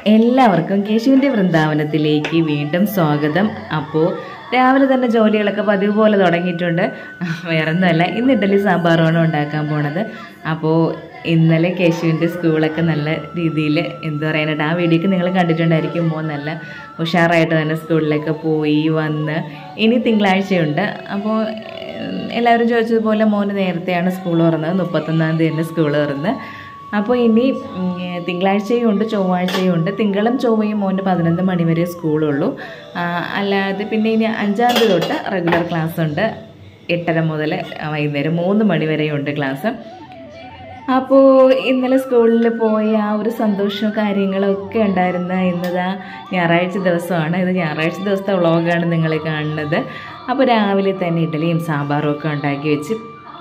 എല്ലാവർക്കും കേശുവിൻ്റെ വൃന്ദാവനത്തിലേക്ക് വീണ്ടും സ്വാഗതം. അപ്പോൾ രാവിലെ തന്നെ ജോലികളൊക്കെ പതിവ് പോലെ തുടങ്ങിയിട്ടുണ്ട്. വേറൊന്നുമല്ല, ഇന്ന് ഇഡ്ഡലി സാമ്പാറുമാണ് ഉണ്ടാക്കാൻ പോണത്. അപ്പോൾ ഇന്നലെ കേശുവിൻ്റെ സ്കൂളൊക്കെ നല്ല രീതിയിൽ എന്താ പറയാനായിട്ട് ആ വീഡിയോക്ക് നിങ്ങൾ കണ്ടിട്ടുണ്ടായിരിക്കും. നല്ല ഉഷാറായിട്ട് തന്നെ സ്കൂളിലൊക്കെ പോയി വന്ന് ഇനി തിങ്കളാഴ്ചയുണ്ട്. അപ്പോൾ എല്ലാവരും ചോദിച്ചതുപോലെ മോന് നേരത്തെയാണ് സ്കൂൾ തുറന്നത്, 31-ാം തീയതി തന്നെ സ്കൂൾ തുറന്ന്. അപ്പോൾ ഇനി തിങ്കളാഴ്ചയും ഉണ്ട്, ചൊവ്വാഴ്ചയും ഉണ്ട്. തിങ്കളും ചൊവ്വയും മോൻ്റെ 11 മണി വരെ സ്കൂളുള്ളൂ. അല്ലാതെ പിന്നെ ഇനി 5-ാം തീയതി തൊട്ട് റെഗുലർ ക്ലാസ് ഉണ്ട്. 8:30 മുതൽ വൈകുന്നേരം 3 മണി വരെയുണ്ട് ക്ലാസ്. അപ്പോൾ ഇന്നലെ സ്കൂളിൽ പോയ ആ ഒരു സന്തോഷവും കാര്യങ്ങളൊക്കെ ഉണ്ടായിരുന്ന ഇന്നതാ ഞായറാഴ്ച ദിവസമാണ്. ഇത് ഞായറാഴ്ച ദിവസത്തെ വ്ളോഗാണ് നിങ്ങൾ കാണുന്നത്. അപ്പോൾ രാവിലെ തന്നെ ഇഡ്ഡലിയും സാമ്പാറും ഒക്കെ ഉണ്ടാക്കി വെച്ച്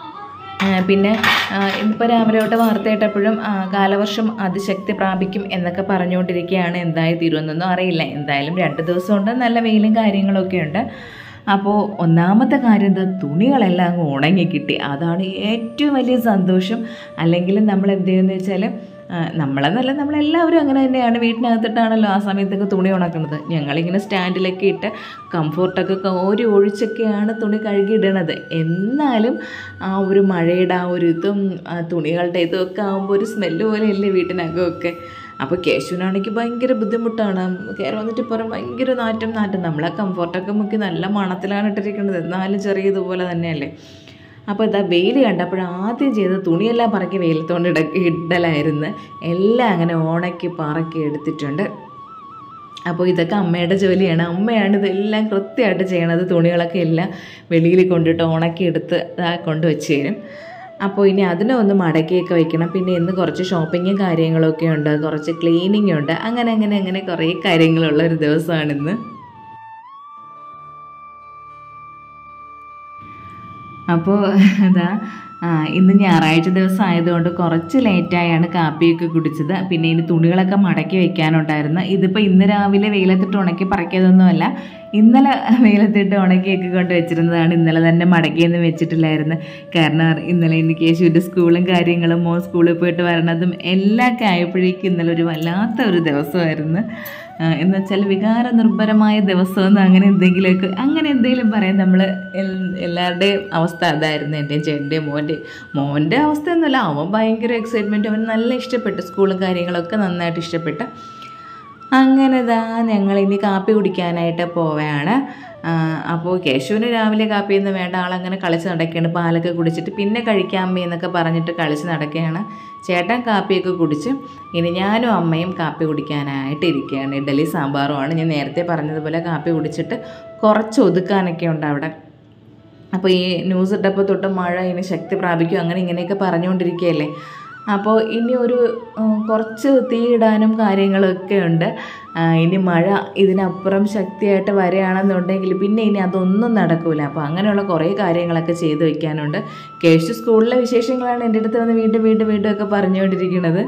പിന്നെ ഇന്നിപ്പോൾ രാവിലെ തൊട്ട് വാർത്ത കേട്ടപ്പോഴും കാലവർഷം അതിശക്തി പ്രാപിക്കും എന്നൊക്കെ പറഞ്ഞുകൊണ്ടിരിക്കുകയാണ്. എന്തായി തീരുമെന്നൊന്നും അറിയില്ല. എന്തായാലും 2 ദിവസം കൊണ്ട് നല്ല വെയിലും കാര്യങ്ങളൊക്കെ ഉണ്ട്. അപ്പോൾ ഒന്നാമത്തെ കാര്യം എന്താ, തുണികളെല്ലാം അങ്ങ് ഉണങ്ങി കിട്ടി. അതാണ് ഏറ്റവും വലിയ സന്തോഷം. അല്ലെങ്കിൽ നമ്മൾ എന്ത് ചെയ്യുന്നത് വെച്ചാൽ നമ്മളെന്നല്ല, നമ്മളെല്ലാവരും അങ്ങനെ തന്നെയാണ്. വീട്ടിനകത്തിട്ടാണല്ലോ ആ സമയത്തൊക്കെ തുണി ഉണക്കുന്നത്. ഞങ്ങളിങ്ങനെ സ്റ്റാൻഡിലൊക്കെ ഇട്ട് കംഫോർട്ടൊക്കെ കോരി ഒഴിച്ചൊക്കെയാണ് തുണി കഴുകിയിടണത്. എന്നാലും ആ ഒരു മഴയുടെ ആ ഒരു ഇതും തുണികളുടെ ഇതൊക്കെ ആകുമ്പോൾ ഒരു സ്മെല്ല് പോലെയല്ലേ വീട്ടിനകമൊക്കെ. അപ്പോൾ കേശുവിനാണെങ്കിൽ ഭയങ്കര ബുദ്ധിമുട്ടാണ്. കയറി വന്നിട്ട് പുറം ഭയങ്കര നാറ്റം. നമ്മളെ കംഫോർട്ടൊക്കെ മുക്കി നല്ല മണത്തിലാണ് ഇട്ടിരിക്കുന്നത്. എന്നാലും ചെറിയതുപോലെ തന്നെയല്ലേ. അപ്പോൾ ഇതാ വെയിൽ കണ്ടപ്പോൾ ആദ്യം ചെയ്ത് തുണിയെല്ലാം പറക്കി വെയിലത്തോണ്ട് ഇടലായിരുന്നു. എല്ലാം അങ്ങനെ ഉണക്കി പറക്കി എടുത്തിട്ടുണ്ട്. അപ്പോൾ ഇതൊക്കെ അമ്മയുടെ ജോലിയാണ്. അമ്മയാണ് ഇതെല്ലാം കൃത്യമായിട്ട് ചെയ്യണത്. തുണികളൊക്കെ എല്ലാം വെളിയിൽ കൊണ്ടിട്ട് ഉണക്കി എടുത്ത് കൊണ്ടുവച്ച് തരും. അപ്പോൾ ഇനി അതിനെ ഒന്ന് മടക്കിയൊക്കെ വയ്ക്കണം. പിന്നെ ഇന്ന് കുറച്ച് ഷോപ്പിങ്ങും കാര്യങ്ങളൊക്കെ ഉണ്ട്, കുറച്ച് ക്ലീനിങ് ഉണ്ട്. അങ്ങനെ കുറേ കാര്യങ്ങളുള്ള ഒരു ദിവസമാണിന്ന്. അപ്പോൾ ഇതാ ഇന്ന് ഞായറാഴ്ച ദിവസം ആയതുകൊണ്ട് കുറച്ച് ലേറ്റായാണ് കാപ്പിയൊക്കെ കുടിച്ചത്. പിന്നെ ഇനി തുണികളൊക്കെ മടക്കി വയ്ക്കാനുണ്ടായിരുന്നു. ഇതിപ്പോൾ ഇന്ന് രാവിലെ വെയിലത്തിട്ട് ഉണക്കി പറക്കിയതൊന്നുമല്ല, ഇന്നലെ വെയിലത്തിട്ട് ഉണക്കിയൊക്കെ കൊണ്ട് വെച്ചിരുന്നതാണ്. ഇന്നലെ തന്നെ മടക്കിയൊന്നും വെച്ചിട്ടില്ലായിരുന്നു. കാരണം ഇന്നലെ എനിക്ക് കേശുവിൻ്റെ സ്കൂളും കാര്യങ്ങളും മോൻ സ്കൂളിൽ പോയിട്ട് വരണതും എല്ലാമൊക്കെ ആയപ്പോഴേക്കും ഇന്നലെ ഒരു വല്ലാത്ത ഒരു ദിവസമായിരുന്നു. എന്ന് വെച്ചാൽ വികാര നിർഭരമായ ദിവസമെന്ന് അങ്ങനെ എന്തെങ്കിലും പറയാം. നമ്മൾ എല്ലാവരുടെയും അവസ്ഥ അതായിരുന്നു. എൻ്റെയും ചേട്ടൻ്റെയും മോൻ്റെ അവസ്ഥ ഒന്നുമല്ല. അവൻ ഭയങ്കര എക്സൈറ്റ്മെൻറ്റ്. അവൻ നല്ല ഇഷ്ടപ്പെട്ടു. സ്കൂളും കാര്യങ്ങളൊക്കെ നന്നായിട്ട് ഇഷ്ടപ്പെട്ടു. അങ്ങനെ ഞങ്ങളിനി കാപ്പി കുടിക്കാനായിട്ട് പോവുകയാണ്. അപ്പോൾ കേശുവിന് രാവിലെ കാപ്പിയൊന്നും വേണ്ട. ആളങ്ങനെ കളിച്ച് നടക്കുകയാണ്. പാലൊക്കെ കുടിച്ചിട്ട് പിന്നെ കഴിക്കാമ്മ എന്നൊക്കെ പറഞ്ഞിട്ട് കളിച്ച് നടക്കുകയാണ്. ചേട്ടൻ കാപ്പിയൊക്കെ കുടിച്ച് ഇനി ഞാനും അമ്മയും കാപ്പി കുടിക്കാനായിട്ട് ഇരിക്കുകയാണ്. ഇഡ്ഡലി സാമ്പാറുമാണ്. ഞാൻ നേരത്തെ പറഞ്ഞതുപോലെ കാപ്പി കുടിച്ചിട്ട് കുറച്ച് ഒതുക്കാനൊക്കെ ഉണ്ട് അവിടെ. അപ്പോൾ ഈ ന്യൂസ് ഇട്ടപ്പോൾ തൊട്ട് മഴ ഇനി ശക്തി പ്രാപിക്കും അങ്ങനെ ഇങ്ങനെയൊക്കെ പറഞ്ഞുകൊണ്ടിരിക്കുകയല്ലേ. അപ്പോൾ ഇനി ഒരു കുറച്ച് തീയിടാനും കാര്യങ്ങളൊക്കെ ഉണ്ട്. ഇനി മഴ ഇതിനപ്പുറം ശക്തിയായിട്ട് വരികയാണെന്നുണ്ടെങ്കിൽ പിന്നെ ഇനി അതൊന്നും നടക്കില്ല. അപ്പോൾ അങ്ങനെയുള്ള കുറേ കാര്യങ്ങളൊക്കെ ചെയ്ത് വയ്ക്കാനുണ്ട്. കേശു സ്കൂളിലെ വിശേഷങ്ങളാണ് എൻ്റെ അടുത്ത് വന്ന് വീണ്ടും ഒക്കെ പറഞ്ഞുകൊണ്ടിരിക്കുന്നത്.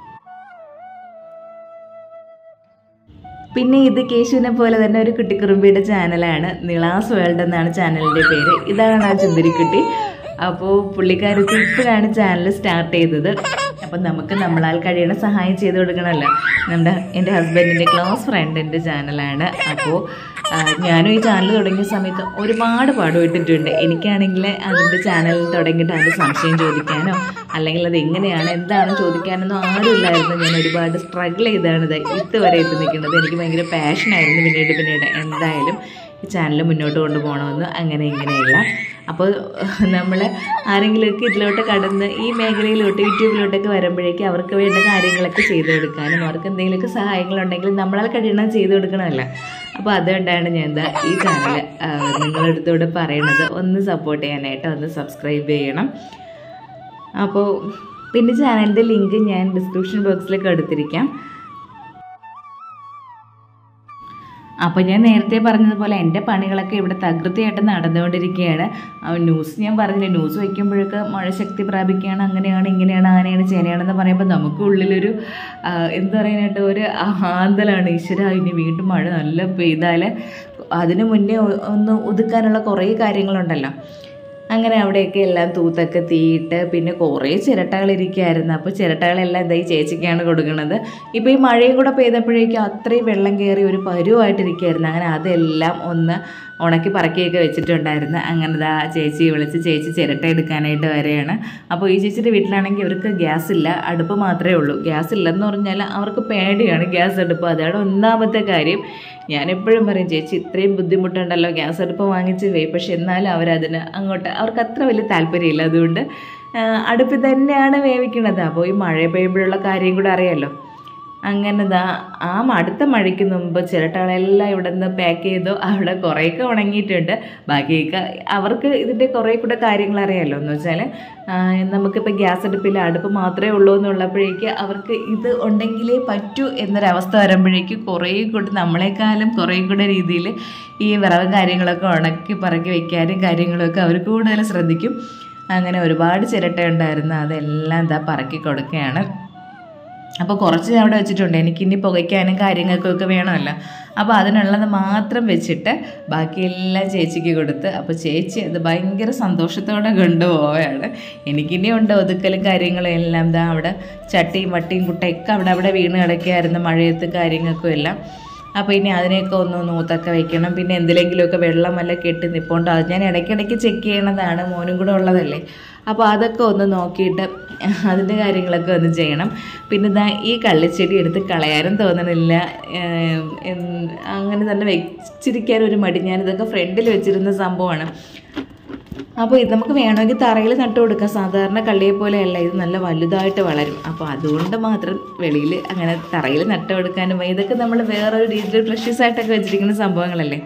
പിന്നെ ഇത് കേശുവിനെ പോലെ തന്നെ ഒരു കുട്ടിക്കുറുമ്പിയുടെ ചാനലാണ്. നിളാസ് വേൾഡ് എന്നാണ് ചാനലിൻ്റെ പേര്. ഇതാണ് ആ ചുന്ദരിക്കുട്ടി. അപ്പോൾ പുള്ളിക്കാരത്തി ഇപ്പോഴാണ് ചാനൽ സ്റ്റാർട്ട് ചെയ്തത്. അപ്പം നമുക്ക് നമ്മളാൽ കഴിയണ സഹായം ചെയ്ത് കൊടുക്കണമല്ലോ. എൻ്റെ ഹസ്ബൻഡിൻ്റെ ക്ലോസ് ഫ്രണ്ടിൻ്റെ ചാനലാണ്. അപ്പോൾ ഞാനും ഈ ചാനൽ തുടങ്ങിയ സമയത്ത് ഒരുപാട് പാടുപെട്ടിട്ടുണ്ട്. എനിക്കാണെങ്കിൽ അതിൻ്റെ ചാനൽ തുടങ്ങിയിട്ട് അതിൻ്റെ സംശയം ചോദിക്കാനോ അല്ലെങ്കിൽ അത് എങ്ങനെയാണ് എന്താണ് ചോദിക്കാനൊന്നും ആരുമില്ലായിരുന്നു. ഞാൻ ഒരുപാട് സ്ട്രഗിൾ ചെയ്താണ് ഇതുവരെ എത്തി നിൽക്കുന്നത്. എനിക്ക് ഭയങ്കര പാഷനായിരുന്നു. പിന്നീട് എന്തായാലും ഈ ചാനൽ മുന്നോട്ട് കൊണ്ടുപോകണമെന്ന് ഇങ്ങനെയല്ല. അപ്പോൾ നമ്മൾ ആരെങ്കിലുമൊക്കെ ഇതിലോട്ട് കടന്ന് ഈ മേഖലയിലോട്ട് യൂട്യൂബിലോട്ടൊക്കെ വരുമ്പോഴേക്കും അവർക്ക് വേണ്ട കാര്യങ്ങളൊക്കെ ചെയ്തു കൊടുക്കാനും അവർക്ക് എന്തെങ്കിലുമൊക്കെ സഹായങ്ങളുണ്ടെങ്കിൽ നമ്മളാൽ കഴിയണം ചെയ്തു കൊടുക്കണമല്ലോ. അപ്പോൾ അതുകൊണ്ടാണ് ഞാൻ ഈ ചാനൽ നിങ്ങളുടെ അടുത്തോട് പറയണത്. ഒന്ന് സപ്പോർട്ട് ചെയ്യാനായിട്ട് ഒന്ന് സബ്സ്ക്രൈബ് ചെയ്യണം. അപ്പോൾ പിന്നെ ചാനലിൻ്റെ ലിങ്ക് ഞാൻ ഡിസ്ക്രിപ്ഷൻ ബോക്സിലേക്ക് എടുത്തിരിക്കാം. അപ്പോൾ ഞാൻ നേരത്തെ പറഞ്ഞതുപോലെ എൻ്റെ പണികളൊക്കെ ഇവിടെ തകൃതിയായിട്ട് നടന്നുകൊണ്ടിരിക്കുകയാണ്. ന്യൂസ് ഞാൻ പറഞ്ഞില്ലേ, ന്യൂസ് വയ്ക്കുമ്പോഴൊക്കെ മഴ ശക്തി പ്രാപിക്കുകയാണ്, അങ്ങനെയാണ് ഇങ്ങനെയാണ് ആനയാണ് ചേനയാണെന്ന് പറയുമ്പോൾ നമുക്ക് ഉള്ളിലൊരു എന്താ പറയാനായിട്ട് ഒരു ആന്തലാണ്. ഈശ്വര, ഇനി വീണ്ടും മഴ നല്ല പെയ്താൽ അതിന് മുന്നേ ഒന്ന് ഒതുക്കാനുള്ള കുറേ കാര്യങ്ങളുണ്ടല്ലോ. അങ്ങനെ അവിടെയൊക്കെ എല്ലാം തൂത്തൊക്കെ തീയിട്ട് പിന്നെ കുറേ ചിരട്ടകളിരിക്കുമായിരുന്നു. അപ്പോൾ ചിരട്ടകളെല്ലാം എന്താ ഈ ചേച്ചിക്കാണ് കൊടുക്കുന്നത്. ഇപ്പോൾ ഈ മഴയും കൂടെ പെയ്തപ്പോഴേക്കും അത്രയും വെള്ളം കയറി ഒരു പരുവായിട്ടിരിക്കുമായിരുന്നു. അങ്ങനെ അതെല്ലാം ഒന്ന് ഉണക്കി പറക്കിയൊക്കെ വെച്ചിട്ടുണ്ടായിരുന്നു. അങ്ങനെ ചേച്ചി വിളിച്ച് ചേച്ചി ചിരട്ട എടുക്കാനായിട്ട് വരെയാണ്. അപ്പോൾ ഈ ചേച്ചിയുടെ വീട്ടിലാണെങ്കിൽ അവർക്ക് ഗ്യാസ് ഇല്ല, അടുപ്പ് മാത്രമേ ഉള്ളൂ. ഗ്യാസ് ഇല്ലെന്ന് പറഞ്ഞാൽ അവർക്ക് പേടിയാണ് ഗ്യാസ് അടുപ്പ്. അതാണ് ഒന്നാമത്തെ കാര്യം. ഞാനെപ്പോഴും പറയും ചേച്ചി ഇത്രയും ബുദ്ധിമുട്ടുണ്ടല്ലോ ഗ്യാസ് അടുപ്പ് വാങ്ങിച്ച് പോയി, പക്ഷെ എന്നാലും അവരതിന് അവർക്ക് അത്ര വലിയ താല്പര്യമില്ല. അതുകൊണ്ട് അടുപ്പിൽ തന്നെയാണ് വേവിക്കുന്നത്. അപ്പോൾ ഈ മഴ പെയ്യുമ്പോഴുള്ള കാര്യം കൂടെ അറിയാമല്ലോ. അങ്ങനെ അടുത്ത മഴയ്ക്ക് മുമ്പ് ചിരട്ടകളെല്ലാം ഇവിടെ നിന്ന് പാക്ക് ചെയ്തു. അവിടെ കുറേയൊക്കെ ഉണങ്ങിയിട്ടുണ്ട്. ബാക്കിയൊക്കെ അവർക്ക് ഇതിൻ്റെ കുറേ കൂടെ കാര്യങ്ങൾ അറിയാമല്ലോ. എന്ന് വെച്ചാൽ നമുക്കിപ്പോൾ ഗ്യാസ് അടുപ്പ് മാത്രമേ ഉള്ളൂ എന്നുള്ളപ്പോഴേക്ക് അവർക്ക് ഇത് ഉണ്ടെങ്കിലേ പറ്റൂ എന്നൊരവസ്ഥ വരുമ്പോഴേക്ക് കുറേ കൂടെ നമ്മളെക്കാളും കുറേ കൂടെ രീതിയിൽ ഈ വിറവ് കാര്യങ്ങളൊക്കെ ഉണക്കി പറക്കി വയ്ക്കാനും കാര്യങ്ങളൊക്കെ അവർ കൂടുതൽ ശ്രദ്ധിക്കും. അങ്ങനെ ഒരുപാട് ചിരട്ട ഉണ്ടായിരുന്നു. അതെല്ലാം പറക്കി കൊടുക്കുകയാണ്. അപ്പോൾ കുറച്ച് ഞാൻ അവിടെ വെച്ചിട്ടുണ്ട്. എനിക്കിനി പുകയ്ക്കാനും കാര്യങ്ങൾക്കൊക്കെ വേണമല്ലോ. അപ്പോൾ അതിനുള്ളത് മാത്രം വെച്ചിട്ട് ബാക്കിയെല്ലാം ചേച്ചിക്ക് കൊടുത്ത്. അപ്പോൾ ചേച്ചി അത് ഭയങ്കര സന്തോഷത്തോടെ കൊണ്ടുപോവുകയാണ്. എനിക്കിനി ഉണ്ട് ഒതുക്കലും കാര്യങ്ങളും എല്ലാം. അവിടെ ചട്ടിയും വട്ടിയും കുട്ടയൊക്കെ അവിടെ വീണ് കിടക്കുകയായിരുന്നു മഴയത്ത് കാര്യങ്ങൾക്കും എല്ലാം. അപ്പോൾ ഇനി അതിനെയൊക്കെ ഒന്ന് നൂത്തൊക്കെ വയ്ക്കണം. പിന്നെ എന്തിലെങ്കിലുമൊക്കെ വെള്ളം വല്ല കെട്ടി നിൽപ്പുണ്ടോ അത് ഞാൻ ഇടയ്ക്കിടയ്ക്ക് ചെക്ക് ചെയ്യണതാണ്, മോനും കൂടെ ഉള്ളതല്ലേ. അപ്പോൾ അതൊക്കെ ഒന്ന് നോക്കിയിട്ട് അതിൻ്റെ കാര്യങ്ങളൊക്കെ ഒന്ന് ചെയ്യണം. പിന്നെ ഈ കള്ളിച്ചെടി എടുത്ത് കളയാനും തോന്നണില്ല. അങ്ങനെ തന്നെ വെച്ചിരിക്കാനൊരു മടി. ഞാനിതൊക്കെ ഫ്രണ്ടിൽ വെച്ചിരുന്ന സംഭവമാണ്. അപ്പോൾ ഇത് നമുക്ക് വേണമെങ്കിൽ തറയിൽ നട്ടു കൊടുക്കാം. സാധാരണ കള്ളിയെ പോലെയല്ല, ഇത് നല്ല വലുതായിട്ട് വളരും. അപ്പോൾ അതുകൊണ്ട് മാത്രം വെളിയിൽ അങ്ങനെ തറയിൽ നട്ടു കൊടുക്കാനും ഇതൊക്കെ നമ്മൾ വേറൊരു രീതിയിൽ ഫ്രഷസ് ആയിട്ടൊക്കെ വെച്ചിരിക്കുന്ന സംഭവങ്ങളല്ലേ.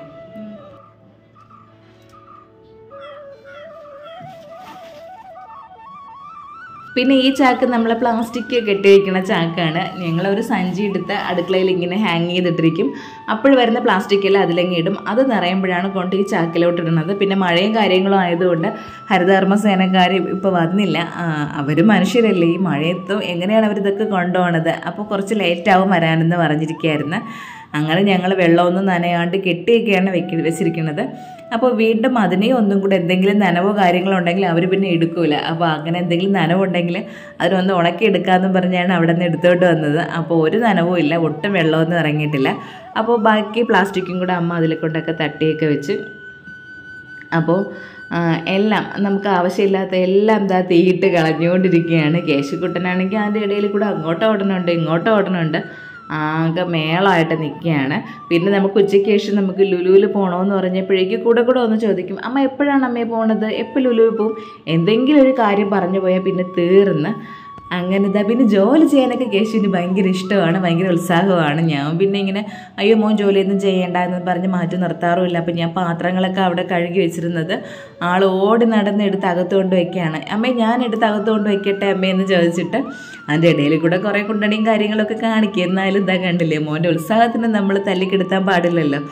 പിന്നെ ഈ ചാക്ക് നമ്മൾ പ്ലാസ്റ്റിക് കെട്ടി വയ്ക്കുന്ന ചാക്കാണ്. ഞങ്ങളൊരു സഞ്ചി എടുത്ത് അടുക്കളയിൽ ഇങ്ങനെ ഹാങ് ചെയ്തിട്ടിരിക്കും. അപ്പോൾ വരുന്ന പ്ലാസ്റ്റിക്കെല്ലാം അതിലെങ്ങി ഇടും. അത് നിറയുമ്പോഴാണ് കൊണ്ട് ഈ ചാക്കിലോട്ട് ഇടുന്നത്. പിന്നെ മഴയും കാര്യങ്ങളും ആയതുകൊണ്ട് ഹരിതകർമ്മസേനക്കാർ ഇപ്പോൾ വന്നില്ല. അവർ മനുഷ്യരല്ലേ, ഈ മഴയത്തും എങ്ങനെയാണ് അവരിതൊക്കെ കൊണ്ടുപോകണത്. അപ്പോൾ കുറച്ച് ലേറ്റാവും വരാനെന്ന് പറഞ്ഞിരിക്കുകയായിരുന്നു. അങ്ങനെ ഞങ്ങൾ വെള്ളമൊന്നും നനയാണ്ട് കെട്ടിയൊക്കെയാണ് വെച്ചിരിക്കുന്നത്. അപ്പോൾ വീണ്ടും അതിനെ ഒന്നും കൂടെ എന്തെങ്കിലും നനവോ കാര്യങ്ങളോ ഉണ്ടെങ്കിൽ അവർ പിന്നെ എടുക്കൂല. അപ്പോൾ അങ്ങനെ എന്തെങ്കിലും നനവുണ്ടെങ്കിൽ അതിനൊന്ന് ഉണക്കി എടുക്കാമെന്ന് പറഞ്ഞാണ് അവിടെ നിന്ന് എടുത്തോണ്ട് വന്നത്. അപ്പോൾ ഒരു നനവും ഇല്ല, ഒട്ടും വെള്ളമൊന്നും ഇറങ്ങിയിട്ടില്ല. അപ്പോൾ ബാക്കി പ്ലാസ്റ്റിക്കും കൂടെ അമ്മ അതിലെ കൊണ്ടൊക്കെ തട്ടിയൊക്കെ വെച്ച്. അപ്പോൾ എല്ലാം നമുക്ക് ആവശ്യമില്ലാത്ത എല്ലാം തീയിട്ട് കളഞ്ഞുകൊണ്ടിരിക്കുകയാണ്. കേശുക്കുട്ടനാണെങ്കിൽ അതിൻ്റെ ഇടയിൽ കൂടെ അങ്ങോട്ട് ഓടണുണ്ട് ഇങ്ങോട്ട് ഓടണുണ്ട്. ആകെ മേളമായിട്ട് നിൽക്കുകയാണ്. പിന്നെ നമുക്ക് ഉച്ചയ്ക്ക് ശേഷം നമുക്ക് ലുലുവിൽ പോകണമെന്ന് പറഞ്ഞപ്പോഴേക്ക് കൂടെ ഒന്ന് ചോദിക്കും, അമ്മ എപ്പോഴാണ് അമ്മയെ പോകണത്, എപ്പോൾ ലുലുവിൽ പോവും, എന്തെങ്കിലും ഒരു കാര്യം പറഞ്ഞു പോയാൽ പിന്നെ തീർന്ന്. അങ്ങനെ പിന്നെ ജോലി ചെയ്യാനൊക്കെ കേശുവിന് ഭയങ്കര ഇഷ്ടമാണ്, ഭയങ്കര ഉത്സാഹമാണ്. ഞാൻ പിന്നെ ഇങ്ങനെ അയ്യോ മോൻ ജോലിയൊന്നും ചെയ്യേണ്ട എന്ന് പറഞ്ഞ് മാറ്റി നിർത്താറുമില്ല. അപ്പം ഞാൻ പാത്രങ്ങളൊക്കെ അവിടെ കഴുകി വെച്ചിരുന്നത് ആൾ ഓടി നടന്ന് എടുത്ത് അകത്തുകൊണ്ട് വയ്ക്കുകയാണ്. അമ്മേ ഞാൻ എടുത്ത് അകത്തുകൊണ്ട് വയ്ക്കട്ടെ അമ്മയെന്ന് ചോദിച്ചിട്ട് അതിൻ്റെ ഇടയിൽ കൂടെ കുറേ കുണ്ടണിയും കാര്യങ്ങളൊക്കെ കാണിക്കും. എന്നാലും കണ്ടില്ലേ, മോൻ്റെ ഉത്സാഹത്തിന് നമ്മൾ തല്ലിക്കെടുത്താൻ പാടില്ലല്ലോ.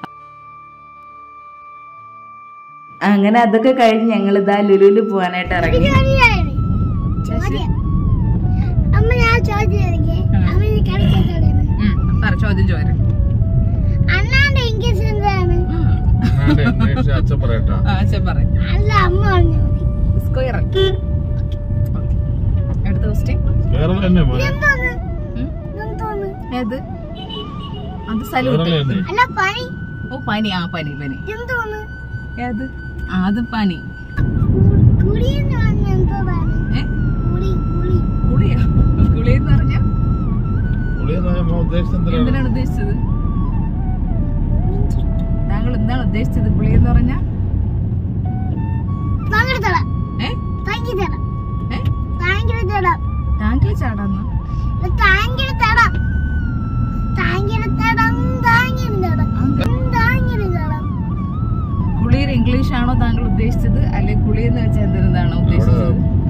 അങ്ങനെ അതൊക്കെ കഴിഞ്ഞ് ഞങ്ങൾ ലുലുവിൽ പോകാനായിട്ട് ഇറങ്ങി. ചോദ്യം ചോദിക്കും. ഏത് അത് സലൂട്ട്. ഓ പനി. പനി ഏത് അത് പനി. കുളിയെന്ന് പറഞ്ഞ എന്തിനാണ് ഉദ്ദേശിച്ചത്? താങ്കൾ എന്താണ് ഉദ്ദേശിച്ചത് കുളിയെന്ന് പറഞ്ഞ? ടാങ്കിൽ ചാടാന്ന്. കുളിയിൽ ഇംഗ്ലീഷ് ആണോ താങ്കൾ ഉദ്ദേശിച്ചത്, അല്ലെ കുളിയെന്ന് വെച്ചാൽ എന്തിനാണോ ഉദ്ദേശിച്ചത്?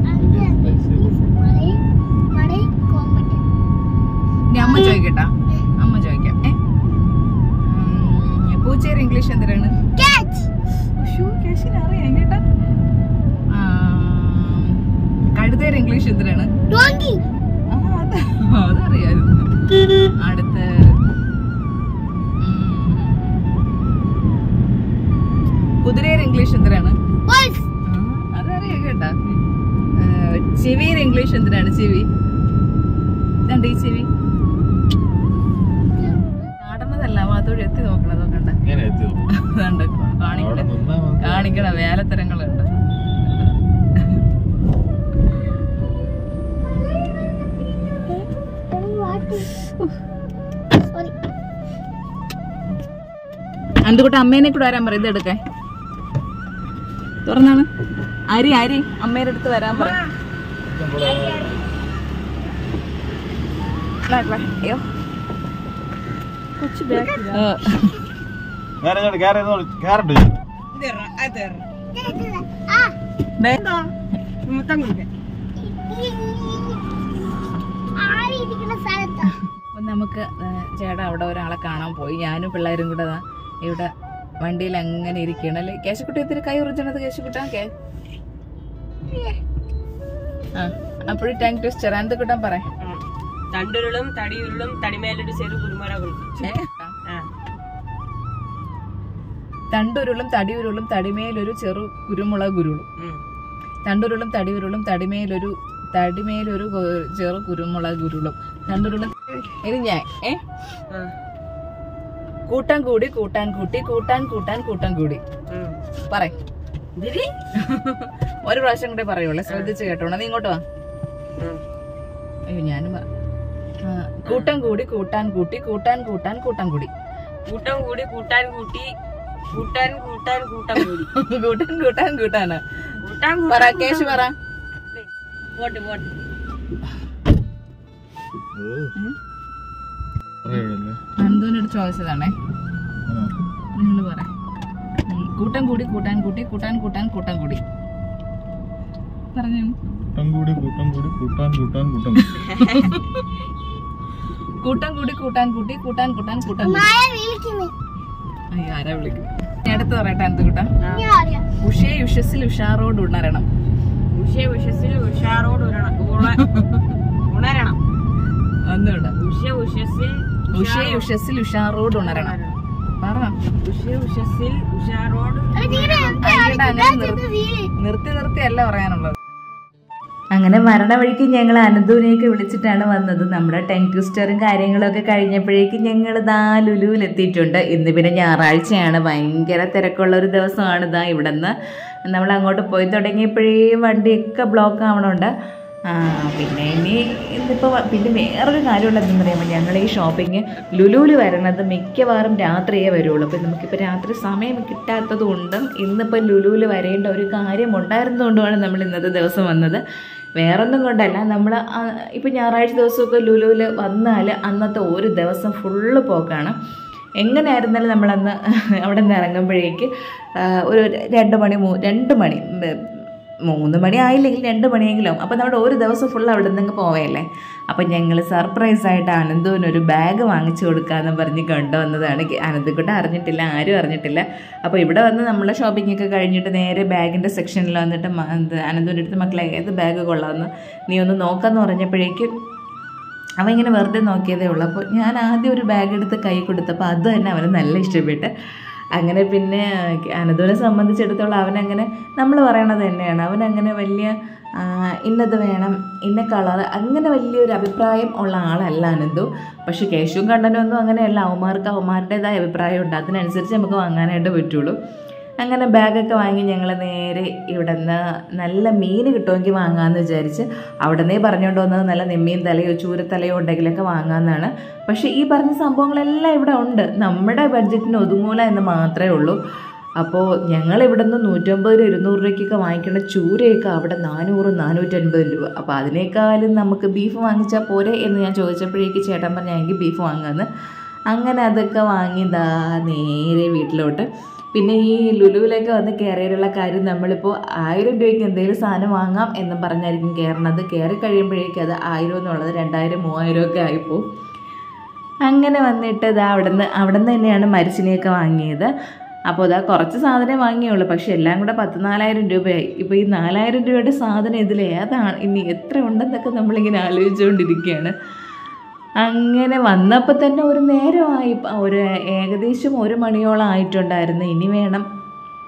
അമ്മ ചോദിക്കട്ടാ, അമ്മ ചോദിക്കാം. പൂച്ചേരി ഇംഗ്ലീഷ് എന്തിനാണ്? അറിയാം കേട്ടാ. കഴുതേര് ഇംഗ്ലീഷ് എന്തിനാണ്? അതറിയായിരുന്നു. അടുത്ത കുതിരേര് ഇംഗ്ലീഷ് എന്തിനാണ്? ചെവിയിൽ ഇംഗ്ലീഷ് എന്തിനാണ് ചെവി? കണ്ട ഈ ചെവി കാണുന്നതല്ല, അതോടെ എത്തി നോക്കണതോ കണ്ട കാണിക്കണ വേലത്തരങ്ങളുണ്ട്. അന്തുകൂട്ട അമ്മേനെ കൂടെ വരാൻ പറ. ഇത് എടുക്കാൻ തുറന്നാണ്. അരി അമ്മേടെ അടുത്ത് വരാൻ പറ. അയ്യോ കൊച്ചു നമുക്ക് ചേട്ടാ അവിടെ ഒരാളെ കാണാൻ പോയി. ഞാനും പിള്ളേരും കൂടെ ഇവിടെ വണ്ടിയിൽ അങ്ങനെ ഇരിക്കണം അല്ലേ. കേശക്കുട്ടി എത്തിരി കൈ ഉറിച്ചണത് കേശക്കുട്ടാ. അപ്പോഴും ടാങ്ക് ട്വിസ്റ്റർ എന്ത് കിട്ടാൻ പറ. തണ്ടുരുളും തടിയുരുളും തടിമേലൊരു ചെറു കുരുമുളകും. തണ്ടുരുളും തടിയുരുളും തടിമേലൊരു ചെറു കുരുമുളകുരുളും. തണ്ടുരുളും തടിയുരുളും തടിമേലൊരു ചെറു കുരുമുളകുരുളും. തണ്ടുരുളും. ഇത് ഞാൻ കൂട്ടാൻ കൂടി കൂട്ടാൻ കൂട്ടി കൂട്ടാൻ കൂട്ടാൻ കൂട്ടാൻ കൂടി പറ. ഒരു പ്രാവശ്യം കൂടെ പറയുള്ളൂ, ശ്രദ്ധിച്ച് കേട്ടോണം. നീ ഇങ്ങോട്ട് വാ. അയ്യോ ഞാനും കൂട്ടം കൂടി കൂട്ടാൻ കൂട്ടി കൂട്ടാൻ കൂട്ടാൻ കൂട്ടാൻ കൂടി കൂട്ടം കൂടി കൂട്ടാൻ കൂട്ടി കൂട്ടാൻ കൂട്ടാൻ കൂട്ടാൻ കൂടി കൂട്ടാൻ കൂട്ടാൻ കൂട്ടാണ് പറ. കേശു പറ. അന്തോനോട് ചോദിച്ചതാണേ. നിങ്ങൾ പറ. കൂട്ടം കൂടി കൂട്ടാൻ കൂട്ടി കൂട്ടാൻ കൂട്ടാൻ കൂട്ടാൻ കൂടി പറഞ്ഞു. കൂട്ടം കൂടി കൂട്ടാൻ കൂട്ടി കൂട്ടാൻ കൂട്ടാൻ കൂട്ടാൻ കൂട്ടി കൂട്ടാൻ കൂട്ടാൻ കൂട്ടാൻ. അയ്യോ ആരാ വിളിക്കും? അടുത്ത് പറയട്ടെ. എന്ത് കൂട്ടാ? ഉഷേ ഉഷസിൽ ഉഷാറോട് ഉണരണം. ഉഷേ ഉഷസിൽ ഉഷാറോട് ഉണരണം. ഒന്നുകൂടെ. ഉഷേ ഉഷസിൽ ഉഷാറോട് ഉണരണം. പറ. ഉഷേ ഉഷസിൽ ഉഷാറോട് നിർത്തി അല്ല പറയാനുള്ളത്. അങ്ങനെ മരണ വഴിക്ക് ഞങ്ങൾ അനന്തൂനെയൊക്കെ വിളിച്ചിട്ടാണ് വന്നത്. നമ്മുടെ ടങ് ട്വിസ്റ്ററും കാര്യങ്ങളൊക്കെ കഴിഞ്ഞപ്പോഴേക്കും ഞങ്ങൾ ലുലുവിലെത്തിയിട്ടുണ്ട്. ഇന്ന് പിന്നെ ഞായറാഴ്ചയാണ്, ഭയങ്കര തിരക്കുള്ള ഒരു ദിവസമാണ്. ഇവിടെ നിന്ന് നമ്മൾ അങ്ങോട്ട് പോയി തുടങ്ങിയപ്പോഴേ വണ്ടിയൊക്കെ ബ്ലോക്ക് ആവണുണ്ട്. പിന്നെ ഇന്നിപ്പോൾ പിന്നെ വേറൊരു കാര്യമുള്ള എന്താണെന്ന് പറയുമ്പോൾ, ഞങ്ങൾ ഈ ഷോപ്പിംഗ് ലുലുവിൽ വരണത് മിക്കവാറും രാത്രിയേ വരുള്ളൂ. അപ്പോൾ നമുക്കിപ്പോൾ രാത്രി സമയം കിട്ടാത്തത് കൊണ്ടും ഇന്നിപ്പോൾ ലുലുവിൽ വരേണ്ട ഒരു കാര്യം ഉണ്ടായിരുന്നതുകൊണ്ടുമാണ് നമ്മൾ ഇന്നത്തെ ദിവസം വന്നത്. വേറൊന്നും കൊണ്ടല്ല, നമ്മൾ ഇപ്പോൾ ഞായറാഴ്ച ദിവസമൊക്കെ ലുലുവിൽ വന്നാൽ അന്നത്തെ ഒരു ദിവസം ഫുള്ള് പോക്കാണ്. എങ്ങനെയായിരുന്നാലും നമ്മളന്ന് അവിടെ നിന്ന് ഇറങ്ങുമ്പോഴേക്ക് ഒരു 2 മണി 3 മണി ആയില്ലെങ്കിൽ 2 മണിയെങ്കിലും. അപ്പോൾ നമ്മുടെ ഒരു ദിവസം ഫുൾ അവിടെ നിന്ന് പോവയല്ലേ. അപ്പം ഞങ്ങൾ സർപ്രൈസായിട്ട് അനന്തുവിനൊരു ബാഗ് വാങ്ങിച്ചു കൊടുക്കാമെന്ന് പറഞ്ഞ് കൊണ്ടുവന്നതാണ്. അനന്തുക്കുട്ട അറിഞ്ഞിട്ടില്ല, ആരും അറിഞ്ഞിട്ടില്ല. അപ്പോൾ ഇവിടെ വന്ന് നമ്മൾ ഷോപ്പിങ്ങൊക്കെ കഴിഞ്ഞിട്ട് നേരെ ബാഗിൻ്റെ സെക്ഷനിൽ വന്നിട്ട് അനന്തുവിൻ്റെ അടുത്ത് മക്കളെ ഏത് ബാഗ് കൊള്ളാമെന്ന് നീ ഒന്ന് നോക്കാമെന്ന് പറഞ്ഞപ്പോഴേക്കും അവൻ ഇങ്ങനെ വെറുതെ നോക്കിയതേ ഉള്ളൂ. അപ്പോൾ ഞാൻ ആദ്യം ഒരു ബാഗ് എടുത്ത് കൈ കൊടുത്തപ്പോൾ അത് തന്നെ അവന് നല്ല ഇഷ്ടപ്പെട്ട്. അങ്ങനെ പിന്നെ അനന്തുവിനെ സംബന്ധിച്ചിടത്തോളം അവനങ്ങനെ നമ്മൾ പറയണത് തന്നെയാണ്. അവനങ്ങനെ വലിയ ഇന്നത് വേണം ഇന്ന കളർ അങ്ങനെ വലിയൊരു അഭിപ്രായം ഉള്ള ആളല്ല അനന്തു. പക്ഷെ കേശുവും കണ്ണനൊന്നും അങ്ങനെയല്ല. അവന്മാർക്ക് അവന്മാരുടേതായ അഭിപ്രായമുണ്ട്, അതിനനുസരിച്ച് നമുക്ക് വാങ്ങാനായിട്ട് പറ്റുള്ളൂ. അങ്ങനെ ബാഗൊക്കെ വാങ്ങി ഞങ്ങൾ നേരെ ഇവിടെ നിന്ന് നല്ല മീൻ കിട്ടുമെങ്കിൽ വാങ്ങാമെന്ന് വിചാരിച്ച് അവിടെ നിന്നേ പറഞ്ഞുകൊണ്ട് വന്നത് നല്ല നെമ്മീൻ തലയോ ചൂരത്തലയോ ഉണ്ടെങ്കിലൊക്കെ വാങ്ങാമെന്നാണ്. പക്ഷേ ഈ പറഞ്ഞ സംഭവങ്ങളെല്ലാം ഇവിടെ ഉണ്ട്, നമ്മുടെ ബഡ്ജറ്റിന് ഒതുങ്ങൂല എന്ന് മാത്രമേ ഉള്ളൂ. അപ്പോൾ ഞങ്ങൾ ഇവിടെ നിന്ന് 150-200 രൂപയ്ക്കൊക്കെ വാങ്ങിക്കേണ്ട ചൂരയൊക്കെ അവിടെ 400-450 രൂപ. അപ്പോൾ അതിനേക്കാളും നമുക്ക് ബീഫ് വാങ്ങിച്ചാൽ പോരെ എന്ന് ഞാൻ ചോദിച്ചപ്പോഴേക്ക് ചേട്ടൻ പറഞ്ഞാൽ എനിക്ക് ബീഫ് വാങ്ങാമെന്ന്. അങ്ങനെ അതൊക്കെ വാങ്ങി നേരെ വീട്ടിലോട്ട്. പിന്നെ ഈ ലുലുവിലേക്ക് വന്ന് കയറിയുള്ള കാര്യം, നമ്മളിപ്പോൾ 1000 രൂപയ്ക്ക് എന്തെങ്കിലും സാധനം വാങ്ങാം എന്നും പറഞ്ഞായിരിക്കും കയറണത്. കയറി കഴിയുമ്പോഴേക്കും അത് 1000 എന്നുള്ളത് 2000-3000 ഒക്കെ ആയിപ്പോവും. അങ്ങനെ വന്നിട്ട് അവിടെ നിന്ന് തന്നെയാണ് മരിച്ചിനെയൊക്കെ വാങ്ങിയത്. അപ്പോൾ കുറച്ച് സാധനം വാങ്ങിയുള്ളൂ, പക്ഷെ എല്ലാം കൂടെ 10,000-4000 രൂപയായി. ഇപ്പോൾ ഈ 4000 രൂപയുടെ സാധനം ഇതിൽ ഏതാണ്, ഇനി എത്ര ഉണ്ടെന്നൊക്കെ നമ്മളിങ്ങനെ ആലോചിച്ചുകൊണ്ടിരിക്കുകയാണ്. അങ്ങനെ വന്നപ്പോൾ തന്നെ ഒരു നേരമായി, ഏകദേശം 1 മണിയോളം ആയിട്ടുണ്ടായിരുന്നു. ഇനി വേണം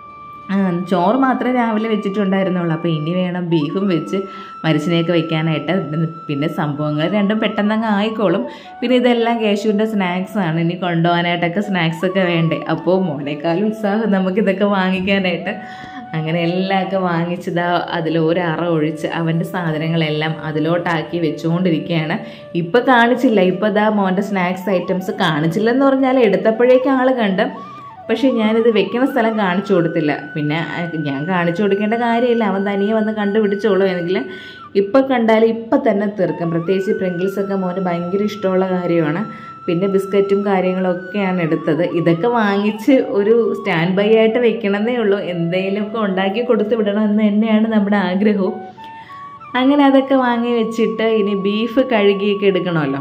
ചോറ് മാത്രമേ രാവിലെ വെച്ചിട്ടുണ്ടായിരുന്നുള്ളൂ. അപ്പോൾ ഇനി വേണം ബീഫും വെച്ച് മരിച്ചിനെയൊക്കെ വെക്കാനായിട്ട്. പിന്നെ സംഭവങ്ങൾ രണ്ടും പെട്ടെന്നങ്ങ് ആയിക്കോളും. പിന്നെ ഇതെല്ലാം കേശുവിൻ്റെ സ്നാക്സാണ്, ഇനി കൊണ്ടുപോകാനായിട്ടൊക്കെ സ്നാക്സൊക്കെ വേണ്ടേ. അപ്പോൾ മോനേക്കാളും ഉത്സാഹം നമുക്കിതൊക്കെ വാങ്ങിക്കാനായിട്ട്. അങ്ങനെ എല്ലാമൊക്കെ വാങ്ങിച്ചതാ അതിൽ ഒരറ ഒഴിച്ച് അവൻ്റെ സാധനങ്ങളെല്ലാം അതിലോട്ടാക്കി വെച്ചുകൊണ്ടിരിക്കുകയാണ്. ഇപ്പം കാണിച്ചില്ല, ഇപ്പോൾ ഇതാ മോൻ്റെ സ്നാക്സ് ഐറ്റംസ് കാണിച്ചില്ലെന്ന് പറഞ്ഞാൽ എടുത്തപ്പോഴേക്കും ആൾ കണ്ട്. പക്ഷേ ഞാനിത് വെക്കുന്ന സ്ഥലം കാണിച്ചു കൊടുത്തില്ല. പിന്നെ ഞാൻ കാണിച്ചു കൊടുക്കേണ്ട കാര്യമില്ല, അവൻ തനിയെ വന്ന് കണ്ടുപിടിച്ചോളൂ. എങ്കിൽ ഇപ്പം കണ്ടാൽ ഇപ്പം തന്നെ തീർക്കും. പ്രത്യേകിച്ച് പ്രിങ്കിൾസൊക്കെ മോന് ഭയങ്കര ഇഷ്ടമുള്ള കാര്യമാണ്. പിന്നെ ബിസ്ക്കറ്റും കാര്യങ്ങളൊക്കെയാണ് എടുത്തത്. ഇതൊക്കെ വാങ്ങിച്ച് ഒരു സ്റ്റാൻഡ് ബൈ ആയിട്ട് വെക്കണമെന്നേ ഉള്ളൂ. എന്തെങ്കിലുമൊക്കെ ഉണ്ടാക്കി കൊടുത്ത് വിടണമെന്ന് തന്നെയാണ് നമ്മുടെ ആഗ്രഹവും. അങ്ങനെ അതൊക്കെ വാങ്ങി വെച്ചിട്ട് ഇനി ബീഫ് കഴുകിയൊക്കെ എടുക്കണമല്ലോ.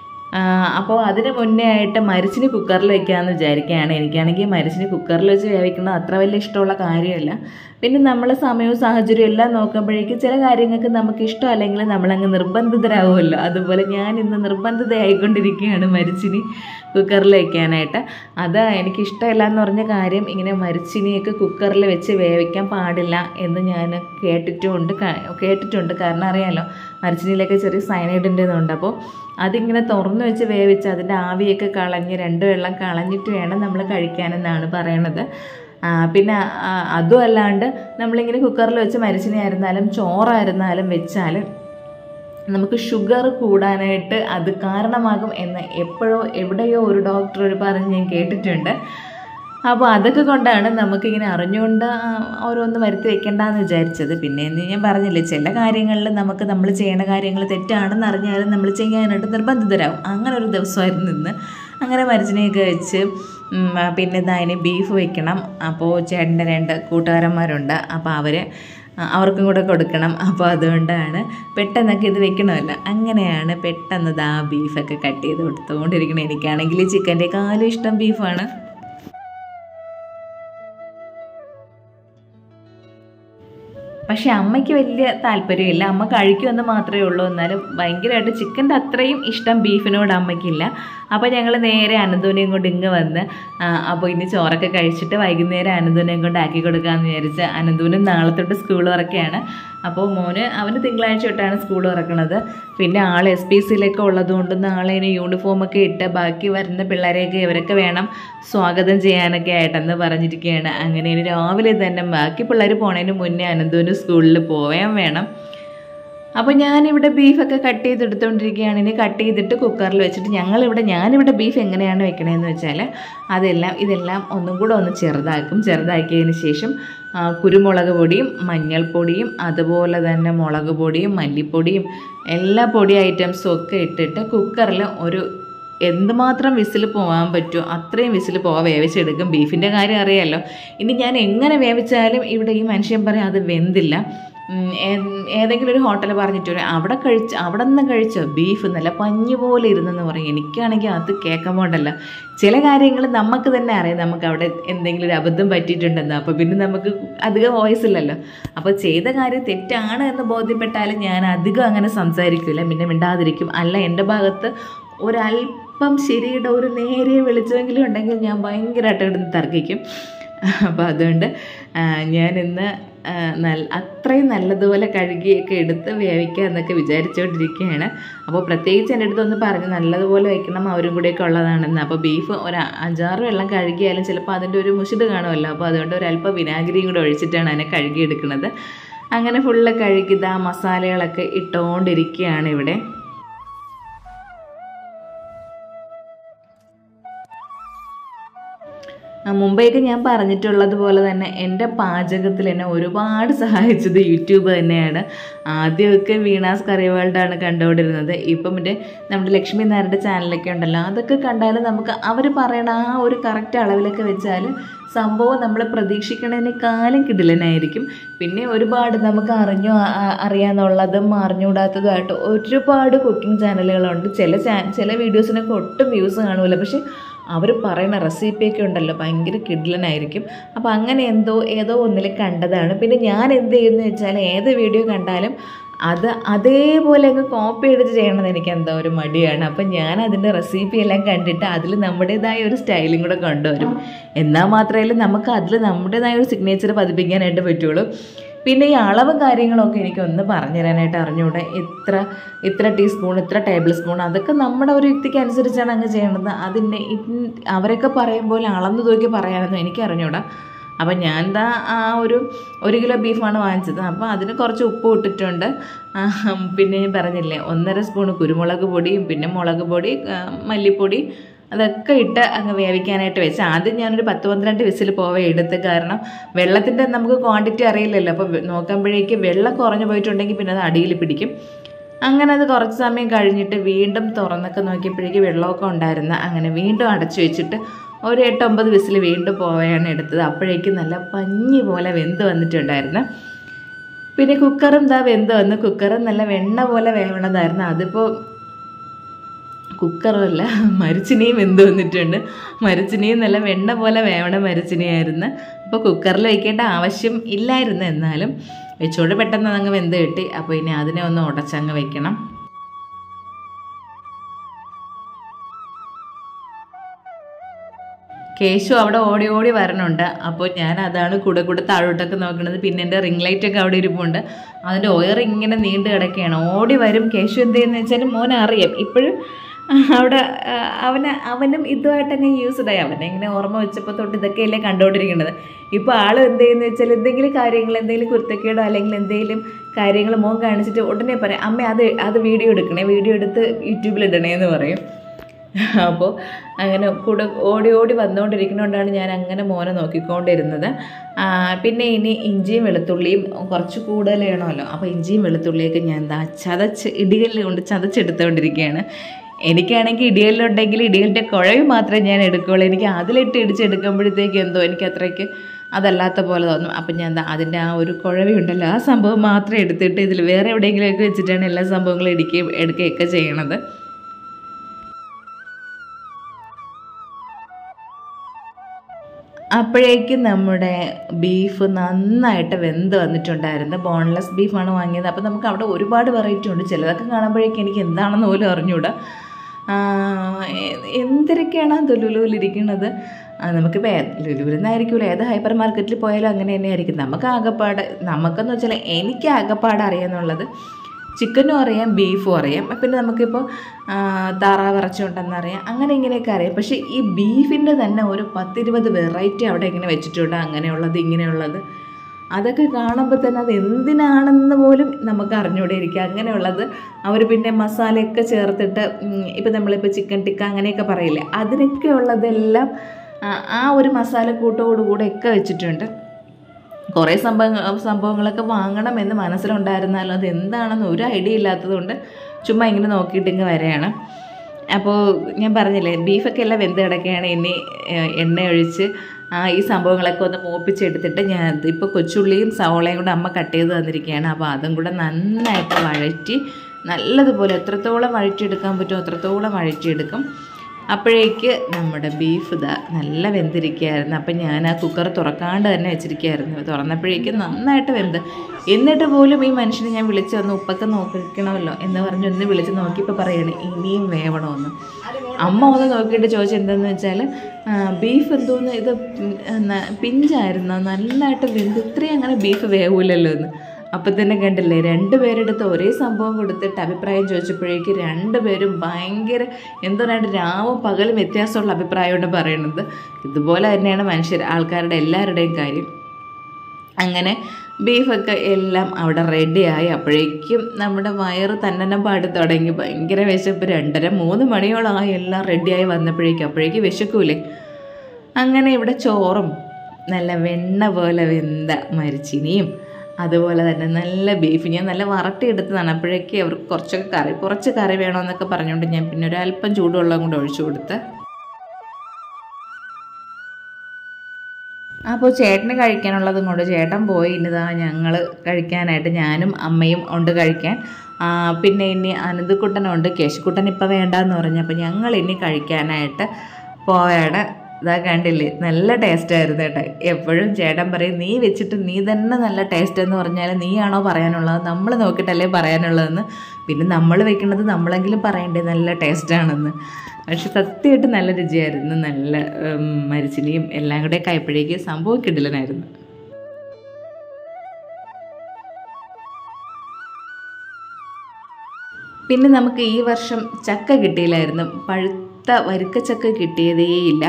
അപ്പോൾ അതിന് മുന്നേ ആയിട്ട് മരിച്ചിന് കുക്കറിൽ വെക്കാമെന്ന് വിചാരിക്കുകയാണ്. എനിക്കാണെങ്കിൽ മരിച്ചിന് കുക്കറിൽ വെച്ച് വേവിക്കുന്നത് അത്ര വലിയ ഇഷ്ടമുള്ള കാര്യമല്ല. പിന്നെ നമ്മൾ സമയവും സാഹചര്യവും എല്ലാം നോക്കുമ്പോഴേക്കും ചില കാര്യങ്ങൾക്ക് നമുക്ക് ഇഷ്ടമല്ലെങ്കിൽ നമ്മളങ്ങ് നിർബന്ധിതരാകുമല്ലോ. അതുപോലെ ഞാൻ ഇന്ന് നിർബന്ധിതയായിക്കൊണ്ടിരിക്കുകയാണ് മരിച്ചിനി കുക്കറിൽ വയ്ക്കാനായിട്ട്. അത് എനിക്കിഷ്ടമല്ല എന്ന് പറഞ്ഞ കാര്യം, ഇങ്ങനെ മരിച്ചിനിയൊക്കെ കുക്കറിൽ വെച്ച് വേവിക്കാൻ പാടില്ല എന്ന് ഞാൻ കേട്ടിട്ടുണ്ട്. കാരണം അറിയാമല്ലോ, മരിച്ചിനിയിലൊക്കെ ചെറിയ സയനൈഡിൻ്റെതുണ്ട്. അപ്പോൾ അതിങ്ങനെ തുറന്നു വെച്ച് വേവിച്ച് അതിൻ്റെ ആവിയൊക്കെ കളഞ്ഞ് 2 വെള്ളം കളഞ്ഞിട്ട് വേണം നമ്മൾ കഴിക്കാനെന്നാണ് പറയണത്. പിന്നെ അതും അല്ലാണ്ട് നമ്മളിങ്ങനെ കുക്കറിൽ വെച്ച് മരിച്ചിനായിരുന്നാലും ചോറായിരുന്നാലും വെച്ചാൽ നമുക്ക് ഷുഗർ കൂടാനായിട്ട് അത് കാരണമാകും എന്ന് എവിടെയോ ഒരു ഡോക്ടർ പറഞ്ഞ് ഞാൻ കേട്ടിട്ടുണ്ട്. അപ്പോൾ അതൊക്കെ കൊണ്ടാണ് നമുക്കിങ്ങനെ അറിഞ്ഞുകൊണ്ട് ഓരോന്ന് വരുത്തി വെക്കേണ്ടെന്ന് വിചാരിച്ചത്. പിന്നെ ഞാൻ പറഞ്ഞില്ലേ, ചില കാര്യങ്ങളിൽ നമുക്ക് നമ്മൾ ചെയ്യേണ്ട കാര്യങ്ങൾ തെറ്റാണെന്ന് അറിഞ്ഞാലും നമ്മൾ ചെയ്യാനായിട്ട് നിർബന്ധിതരാകും. അങ്ങനെ ഒരു ദിവസമായിരുന്നു ഇന്ന്. അങ്ങനെ മരിച്ചിനെയൊക്കെ വെച്ച് പിന്നെ ഇനി ബീഫ് വെക്കണം. അപ്പോൾ ചേട്ടൻ്റെ 2 കൂട്ടുകാരന്മാരുണ്ട്. അപ്പോൾ അവർക്കും കൂടെ കൊടുക്കണം. അപ്പോൾ അതുകൊണ്ടാണ് പെട്ടെന്നൊക്കെ ഇത് വെക്കണമല്ലോ. അങ്ങനെയാണ് പെട്ടെന്ന് ബീഫൊക്കെ കട്ട് ചെയ്ത് കൊടുത്തുകൊണ്ടിരിക്കണം. എനിക്കാണെങ്കിൽ ചിക്കൻ്റെക്കാളും ഇഷ്ടം ബീഫാണ്. പക്ഷേ അമ്മയ്ക്ക് വലിയ താല്പര്യമില്ല. അമ്മ കഴിക്കുമെന്ന് മാത്രമേ ഉള്ളൂ. എന്നാലും ഭയങ്കരമായിട്ട് ചിക്കൻ്റെ അത്രയും ഇഷ്ടം ബീഫിനോട് അമ്മയ്ക്കില്ല. അപ്പോൾ ഞങ്ങൾ നേരെ അനന്തൂനെയും കൊണ്ട് ഇങ്ങ് വന്ന് അപ്പോൾ ഇനി ചോറൊക്കെ കഴിച്ചിട്ട് വൈകുന്നേരം അനന്തൂനെയും കൊണ്ട് ആക്കി കൊടുക്കാമെന്ന് വിചാരിച്ച്. അനന്തൂനും നാളെ തൊട്ട് സ്കൂൾ തുറക്കുകയാണ്. അപ്പോൾ അവന് തിങ്കളാഴ്ച തൊട്ടാണ് സ്കൂൾ തുറക്കണത്. പിന്നെ ആൾ SPCയിലൊക്കെ ഉള്ളതുകൊണ്ട് നാളെ ഇനി യൂണിഫോമൊക്കെ ഇട്ട് ബാക്കി വരുന്ന പിള്ളേരെയൊക്കെ ഇവരൊക്കെ വേണം സ്വാഗതം ചെയ്യാനൊക്കെ ആയിട്ടെന്ന് പറഞ്ഞിരിക്കുകയാണ്. അങ്ങനെ ഇനി രാവിലെ തന്നെ ബാക്കി പിള്ളേർ പോണതിന് മുന്നേ അനന്തൂന് സ്കൂളിൽ പോവാൻ വേണം. അപ്പോൾ ഞാനിവിടെ ബീഫൊക്കെ കട്ട് ചെയ്തെടുത്തുകൊണ്ടിരിക്കുകയാണ്. ഇനി കട്ട് ചെയ്തിട്ട് കുക്കറിൽ വെച്ചിട്ട് ഞാനിവിടെ ബീഫ് എങ്ങനെയാണ് വെക്കണതെന്ന് വെച്ചാൽ ഇതെല്ലാം ഒന്നും കൂടെ ഒന്ന് ചെറുതാക്കിയതിന് ശേഷം കുരുമുളക് പൊടിയും മഞ്ഞൾപ്പൊടിയും അതുപോലെ തന്നെ മുളക് പൊടിയും മല്ലിപ്പൊടിയും എല്ലാ പൊടി ഐറ്റംസും ഒക്കെ ഇട്ടിട്ട് കുക്കറിൽ ഒരു എന്തുമാത്രം വിസിൽ പോകാൻ പറ്റുമോ അത്രയും വിസിൽ വേവിച്ചെടുക്കും. ബീഫിൻ്റെ കാര്യം അറിയാമല്ലോ. ഇനി ഞാൻ എങ്ങനെ വേവിച്ചാലും ഇവിടെ ഈ മനുഷ്യൻ പറയും അത് വെന്തില്ല. ഏതെങ്കിലും ഒരു ഹോട്ടൽ പറഞ്ഞിട്ട് വരും അവിടെ നിന്ന് കഴിച്ചോ ബീഫ് നല്ല പഞ്ഞി പോലെ ഇരുന്നെന്ന് പറയും. എനിക്കാണെങ്കിൽ അത് കേൾക്കുമ്പോൾ ഉണ്ടല്ലോ, ചില കാര്യങ്ങൾ നമുക്ക് തന്നെ അറിയാം നമുക്ക് അവിടെ എന്തെങ്കിലും ഒരു അബദ്ധം പറ്റിയിട്ടുണ്ടെന്ന്. അപ്പോൾ പിന്നെ നമുക്ക് അധികം വോയിസ് ഇല്ലല്ലോ. അപ്പോൾ ചെയ്ത കാര്യം തെറ്റാണ് എന്ന് ബോധ്യപ്പെട്ടാലും ഞാൻ അധികം അങ്ങനെ സംസാരിക്കില്ല, പിന്നെ മിണ്ടാതിരിക്കും. അല്ല എൻ്റെ ഭാഗത്ത് ഒരല്പം ശരിയുടെ ഒരു നേരിയ വെളിച്ചമെങ്കിലും ഉണ്ടെങ്കിൽ ഞാൻ ഭയങ്കരമായിട്ട് ഇവിടുന്ന് തർക്കിക്കും. അപ്പോൾ അതുകൊണ്ട് ഞാനിന്ന് അത്രയും നല്ലതുപോലെ കഴുകിയൊക്കെ എടുത്ത് വേവിക്കുക എന്നൊക്കെ വിചാരിച്ചുകൊണ്ടിരിക്കുകയാണ്. അപ്പോൾ പ്രത്യേകിച്ച് എൻ്റെ അടുത്തൊന്ന് പറഞ്ഞ് നല്ലതുപോലെ വയ്ക്കണം, അവരും കൂടെയൊക്കെ ഉള്ളതാണെന്ന്. അപ്പോൾ ബീഫ് ഒരു 5-6 വെള്ളം കഴുകിയാലും ചിലപ്പോൾ അതിൻ്റെ ഒരു മുഷിട് കാണുമല്ലോ. അപ്പോൾ അതുകൊണ്ട് ഒരല്പം വിനാഗിരിയും കൂടെ ഒഴിച്ചിട്ടാണ് അതിനെ കഴുകിയെടുക്കുന്നത്. അങ്ങനെ ഫുള്ള് കഴുകി മസാലകളൊക്കെ ഇട്ടുകൊണ്ടിരിക്കുകയാണ് ഇവിടെ. മുമ്പേക്ക് ഞാൻ പറഞ്ഞിട്ടുള്ളത് പോലെ തന്നെ എൻ്റെ പാചകത്തിൽ എന്നെ ഒരുപാട് സഹായിച്ചത് യൂട്യൂബ് തന്നെയാണ്. ആദ്യമൊക്കെ വീണാസ് കറി വേൾഡാണ് കണ്ടുകൊണ്ടിരുന്നത്. ഇപ്പം നമ്മുടെ ലക്ഷ്മി നായരുടെ ചാനലൊക്കെ ഉണ്ടല്ലോ, അതൊക്കെ കണ്ടാലും നമുക്ക് അവർ പറയണ ആ ഒരു കറക്റ്റ് അളവിലൊക്കെ വെച്ചാൽ സംഭവം നമ്മൾ പ്രതീക്ഷിക്കുന്നതിനേക്കാളും കിടിലനായിരിക്കും. പിന്നെ ഒരുപാട് നമുക്ക് അറിയാന്നുള്ളതും അറിഞ്ഞുകൂടാത്തതുമായിട്ട് ഒരുപാട് കുക്കിംഗ് ചാനലുകളുണ്ട്. ചില വീഡിയോസിനൊക്കെ ഒട്ടും വ്യൂസ് കാണൂല, പക്ഷെ അവർ പറയുന്ന റെസിപ്പിയൊക്കെ ഉണ്ടല്ലോ ഭയങ്കര കിടിലനായിരിക്കും. അപ്പോൾ അങ്ങനെ ഏതോ ഒന്നിൽ കണ്ടതാണ്. പിന്നെ ഞാൻ എന്ത് ചെയ്യുമെന്ന് വെച്ചാൽ ഏത് വീഡിയോ കണ്ടാലും അതേപോലെ അങ്ങ് കോപ്പി എടുത്ത് ചെയ്യണത് എനിക്ക് എന്തോ ഒരു മടിയാണ്. അപ്പം ഞാൻ അതിൻ്റെ റെസിപ്പി എല്ലാം കണ്ടിട്ട് അതിൽ നമ്മുടേതായ ഒരു സ്റ്റൈലും കൂടെ കൊണ്ടുവരും. എന്നാൽ മാത്രമേ നമുക്ക് അതിൽ നമ്മുടേതായ ഒരു സിഗ്നേച്ചർ പതിപ്പിക്കാനായിട്ട് പറ്റുള്ളൂ. പിന്നെ ഈ അളവും കാര്യങ്ങളൊക്കെ എനിക്കൊന്ന് പറഞ്ഞു തരാനായിട്ട് അറിഞ്ഞൂടെ. ഇത്ര ടീസ്പൂൺ, ഇത്ര ടേബിൾ സ്പൂൺ, അതൊക്കെ നമ്മുടെ ഒരു യുക്തിക്ക് അനുസരിച്ചാണ് അങ്ങ് ചെയ്യണത്. അതിൻ്റെ അവരൊക്കെ പറയുമ്പോൾ അളന്ന് തൂക്കി പറയാനൊന്നും എനിക്ക് അറിഞ്ഞൂടാ. അപ്പം ഞാൻ എന്താ ഒരു കിലോ ബീഫാണ് വാങ്ങിച്ചത്. അപ്പോൾ അതിന് കുറച്ച് ഉപ്പ് ഇട്ടിട്ടുണ്ട്. പിന്നെ ഞാൻ പറഞ്ഞില്ലേ 1.5 സ്പൂൺ കുരുമുളക് പൊടിയും പിന്നെ മുളക് പൊടി, മല്ലിപ്പൊടി, അതൊക്കെ ഇട്ട് അങ്ങ് വേവിക്കാനായിട്ട് വെച്ച് ആദ്യം ഞാനൊരു 10-12 വിസിൽ പോവേ എടുത്ത്. കാരണം വെള്ളത്തിൻ്റെ നമുക്ക് ക്വാണ്ടിറ്റി അറിയില്ലല്ലോ. അപ്പോൾ നോക്കുമ്പോഴേക്ക് വെള്ളം കുറഞ്ഞു പോയിട്ടുണ്ടെങ്കിൽ പിന്നെ അത് അടിയിൽ പിടിക്കും. അങ്ങനെ അത് കുറച്ച് സമയം കഴിഞ്ഞിട്ട് വീണ്ടും തുറന്നൊക്കെ നോക്കിയപ്പോഴേക്ക് വെള്ളമൊക്കെ ഉണ്ടായിരുന്നു. അങ്ങനെ വീണ്ടും അടച്ചു വെച്ചിട്ട് ഒരു 8-9 വിസിൽ വീണ്ടും പോവുകയാണ് എടുത്തത്. അപ്പോഴേക്കും നല്ല പഞ്ഞി പോലെ വെന്ത് വന്നിട്ടുണ്ടായിരുന്നു. പിന്നെ കുക്കറും വെന്ത് വന്ന്. കുക്കറും നല്ല വെണ്ണ പോലെ വേവണതായിരുന്നു. അതിപ്പോൾ കുക്കറല്ല, മരിച്ചിനിയും വെന്ത് വന്നിട്ടുണ്ട്. മരിച്ചിനിയും നല്ല വെണ്ണ പോലെ വേവണ മരിച്ചിനിയായിരുന്നു. അപ്പോൾ കുക്കറിൽ വയ്ക്കേണ്ട ആവശ്യം ഇല്ലായിരുന്നു. എന്നാലും വെച്ചോണ്ട് പെട്ടെന്ന് അതങ്ങ് വെന്ത് കിട്ടി. അപ്പോൾ ഇനി അതിനെ ഒന്ന് ഉടച്ചങ്ങ് വെക്കണം. കേശു അവിടെ ഓടി ഓടി വരണുണ്ട്. അപ്പോൾ ഞാൻ അതാണ് കൂടെ താഴോട്ടൊക്കെ നോക്കുന്നത്. പിന്നെ എൻ്റെ റിംഗ് ലൈറ്റൊക്കെ അവിടെ ഇരിപ്പുണ്ട്. അതിൻ്റെ ഒയർ ഇങ്ങനെ നീണ്ടു കിടക്കുകയാണ്. ഓടി വരും. കേശു എന്ത് ചെയ്യുന്നത് വെച്ചാൽ മോനെ അറിയാം ഇപ്പോഴും അവിടെ അവനും ഇതുമായിട്ടങ്ങ് യൂസ്ഡായി. അവനെ ഇങ്ങനെ ഓർമ്മ വെച്ചപ്പോൾ തൊട്ട് ഇതൊക്കെയല്ലേ കണ്ടുകൊണ്ടിരിക്കുന്നത്. ഇപ്പോൾ ആൾ എന്ത് ചെയ്യുന്നത് വെച്ചാൽ എന്തെങ്കിലും കാര്യങ്ങൾ, എന്തെങ്കിലും കുരുത്തക്കേടോ അല്ലെങ്കിൽ എന്തെങ്കിലും കാര്യങ്ങൾ മോൻ കാണിച്ചിട്ട് ഉടനെ പറയാം, അമ്മ അത് വീഡിയോ എടുക്കണേ, വീഡിയോ എടുത്ത് യൂട്യൂബിൽ ഇടണേ എന്ന് പറയും. അപ്പോൾ അങ്ങനെ കൂടെ ഓടി ഓടി വന്നുകൊണ്ടിരിക്കുന്നതുകൊണ്ടാണ് ഞാൻ അങ്ങനെ മോനെ നോക്കിക്കൊണ്ടിരുന്നത്. പിന്നെ ഇനി ഇഞ്ചിയും വെളുത്തുള്ളിയും കുറച്ച് കൂടുതൽ വേണമല്ലോ. അപ്പോൾ ഇഞ്ചിയും വെളുത്തുള്ളിയൊക്കെ ഞാൻ ഇടികല്ല് കൊണ്ട് ചതച്ചെടുത്തുകൊണ്ടിരിക്കുകയാണ്. എനിക്കാണെങ്കിൽ ഇടികല്ലുണ്ടെങ്കിൽ ഇടികല്ലിൻ്റെ കുഴവ് മാത്രമേ ഞാൻ എടുക്കുകയുള്ളൂ. എനിക്ക് അതിലിട്ട് ഇടിച്ചെടുക്കുമ്പോഴത്തേക്ക് എന്തോ എനിക്ക് അത്രയ്ക്ക് അതല്ലാത്ത പോലെ തോന്നും. അപ്പം ഞാൻ അതിൻ്റെ ആ ഒരു കുഴവുണ്ടല്ലോ, ആ സംഭവം മാത്രം എടുത്തിട്ട് ഇതിൽ വേറെ എവിടെയെങ്കിലുമൊക്കെ വെച്ചിട്ടാണ് എല്ലാ സംഭവങ്ങളും എടുക്കുകയൊക്കെ ചെയ്യണത്. അപ്പോഴേക്കും നമ്മുടെ ബീഫ് നന്നായിട്ട് വെന്ത് വന്നിട്ടുണ്ടായിരുന്നു. ബോൺലെസ് ബീഫാണ് വാങ്ങിയത്. അപ്പോൾ നമുക്ക് അവിടെ ഒരുപാട് വെറൈറ്റി ഉണ്ട്. ചിലതൊക്കെ കാണുമ്പോഴേക്കും എനിക്ക് എന്താണെന്ന് പോലും അറിഞ്ഞൂടാ. എന്തൊക്കെയാണ് ലുലുവിലിരിക്കുന്നത്. നമുക്കിപ്പോൾ ലുലുവിൽ നിന്നായിരിക്കുമല്ലോ, ഏത് ഹൈപ്പർ മാർക്കറ്റിൽ പോയാലും അങ്ങനെ തന്നെ ആയിരിക്കും. നമുക്കെന്ന് വെച്ചാൽ എനിക്ക് ആകപ്പാട് അറിയാമെന്നുള്ളത് ചിക്കനും അറിയാം, ബീഫും അറിയാം. പിന്നെ നമുക്കിപ്പോൾ താറാവ് ഇറച്ചിയുണ്ടെന്നറിയാം, അങ്ങനെ ഇങ്ങനെയൊക്കെ അറിയാം. പക്ഷേ ഈ ബീഫിൻ്റെ തന്നെ ഒരു 10-20 വെറൈറ്റി അവിടെ ഇങ്ങനെ വെച്ചിട്ടുണ്ട്. അങ്ങനെയുള്ളത് ഇങ്ങനെയുള്ളത് അതൊക്കെ കാണുമ്പോൾ തന്നെ അത് എന്തിനാണെന്ന് പോലും നമുക്ക് അറിഞ്ഞുകൂടെ ഇരിക്കുക. അങ്ങനെയുള്ളത് അവർ പിന്നെ മസാലയൊക്കെ ചേർത്തിട്ട് ഇപ്പം നമ്മളിപ്പോൾ ചിക്കൻ ടിക്ക അങ്ങനെയൊക്കെ പറയില്ലേ, അതിനൊക്കെ ഉള്ളതെല്ലാം ആ ഒരു മസാലക്കൂട്ടോടുകൂടെ ഒക്കെ വെച്ചിട്ടുണ്ട്. കുറേ സംഭവങ്ങളൊക്കെ വാങ്ങണമെന്ന് മനസ്സിലുണ്ടായിരുന്നാലും അത് എന്താണെന്ന് ഒരു ഐഡിയ ഇല്ലാത്തതുകൊണ്ട് ചുമ്മാ ഇങ്ങനെ നോക്കിയിട്ട് ഇങ്ങ് വരെയാണ്. അപ്പോൾ ഞാൻ പറഞ്ഞില്ലേ, ബീഫൊക്കെ എല്ലാം വെന്ത് കിടക്കുകയാണ്. ഇനി എണ്ണ ഒഴിച്ച് ഈ സംഭവങ്ങളൊക്കെ ഒന്ന് മൂപ്പിച്ചെടുത്തിട്ട് ഞാൻ ഇപ്പോൾ കൊച്ചുള്ളിയും സവോളയും കൂടെ അമ്മ കട്ട് ചെയ്ത് തന്നിരിക്കുകയാണ്. അപ്പോൾ അതും കൂടെ നന്നായിട്ട് വഴറ്റി നല്ലതുപോലെ എത്രത്തോളം വഴറ്റിയെടുക്കാൻ പറ്റുമോ അത്രത്തോളം വഴറ്റിയെടുക്കും. അപ്പോഴേക്ക് നമ്മുടെ ബീഫ് നല്ല വെന്തിരിക്കുകയായിരുന്നു. അപ്പം ഞാൻ ആ കുക്കർ തുറക്കാണ്ട് തന്നെ വെച്ചിരിക്കുകയായിരുന്നു. തുറന്നപ്പോഴേക്കും നന്നായിട്ട് വെന്ത്. എന്നിട്ട് പോലും ഈ മനുഷ്യനെ ഞാൻ വിളിച്ച് വന്ന് ഉപ്പൊക്കെ നോക്കിക്കണമല്ലോ എന്ന് പറഞ്ഞ് ഒന്ന് വിളിച്ച് നോക്കിയപ്പോൾ പറയണേ ഇനിയും വേവണമെന്ന്. അമ്മ ഒന്ന് നോക്കിയിട്ട് ചോദിച്ചു എന്താണെന്ന് വെച്ചാൽ ബീഫ് എന്തോന്ന് ഇത് പിഞ്ചായിരുന്നു, നല്ലതായിട്ട് വെന്ത്, ഇത്രയും അങ്ങനെ ബീഫ് വേവൂലല്ലോ എന്ന്. അപ്പം തന്നെ കണ്ടില്ലേ, 2 പേരെടുത്ത് ഒരേ സംഭവം കൊടുത്തിട്ട് അഭിപ്രായം ചോദിച്ചപ്പോഴേക്ക് 2 പേരും ഭയങ്കര എന്താണ് രാവും പകലും വ്യത്യാസമുള്ള അഭിപ്രായമാണ് പറയുന്നത്. ഇതുപോലെ തന്നെയാണ് ആൾക്കാരുടെ എല്ലാവരുടെയും കാര്യം. അങ്ങനെ ബീഫൊക്കെ എല്ലാം അവിടെ റെഡിയായി. അപ്പോഴേക്കും നമ്മുടെ വയറ് തന്നെ പാടി തുടങ്ങി. ഭയങ്കര വിശപ്പ്. 2:30-3 മണിയോളമായി എല്ലാം റെഡിയായി വന്നപ്പോഴേക്കും. അപ്പോഴേക്കും വിശക്കൂലേ. അങ്ങനെ ഇവിടെ ചോറും നല്ല വെണ്ണ പോലെ വെന്ത മരിച്ചിനിയും അതുപോലെ തന്നെ നല്ല ബീഫ് ഞാൻ നല്ല വറട്ടിയെടുത്തതാണ്. അപ്പോഴേക്ക് അവർക്ക് കുറച്ച് കറി വേണമെന്നൊക്കെ പറഞ്ഞുകൊണ്ട് ഞാൻ പിന്നെ ഒരല്പം ചൂടുവെള്ളം കൂടെ ഒഴിച്ചു കൊടുത്ത്. അപ്പോൾ ചേട്ടന് കഴിക്കാനുള്ളതും കൊണ്ട് ചേട്ടൻ പോയി. ഇനിതാ ഞങ്ങൾ കഴിക്കാനായിട്ട് ഞാനും അമ്മയും ഉണ്ട് കഴിക്കാൻ. പിന്നെ ഇനി അനന്തക്കുട്ടനുണ്ട്. കേശുക്കുട്ടൻ ഇപ്പം വേണ്ടാന്ന് പറഞ്ഞു. അപ്പോൾ ഞങ്ങൾ ഇനി കഴിക്കാനായിട്ട് പോവാണ്. ഇതാ കണ്ടില്ലേ, നല്ല ടേസ്റ്റായിരുന്നു കേട്ടോ. എപ്പോഴും ചേട്ടൻ പറയും നീ വെച്ചിട്ട് നീ തന്നെ നല്ല ടേസ്റ്റ് എന്ന് പറഞ്ഞാൽ നീയാണോ പറയാനുള്ളത്, നമ്മൾ നോക്കിയിട്ടല്ലേ പറയാനുള്ളതെന്ന്. പിന്നെ നമ്മൾ വെക്കുന്നത് നമ്മളെങ്കിലും പറയണ്ടേ നല്ല ടേസ്റ്റാണെന്ന്. പക്ഷെ സത്യമായിട്ട് നല്ല രുചിയായിരുന്നു. നല്ല മരിച്ചിനിയും എല്ലാം കൂടെ ആയപ്പോഴേക്ക് സംഭവം കിടിലനായിരുന്നു. പിന്നെ നമുക്ക് ഈ വർഷം ചക്ക കിട്ടിയില്ലായിരുന്നു. പഴുത്ത വരിക്കച്ചക്ക കിട്ടിയതേയില്ല.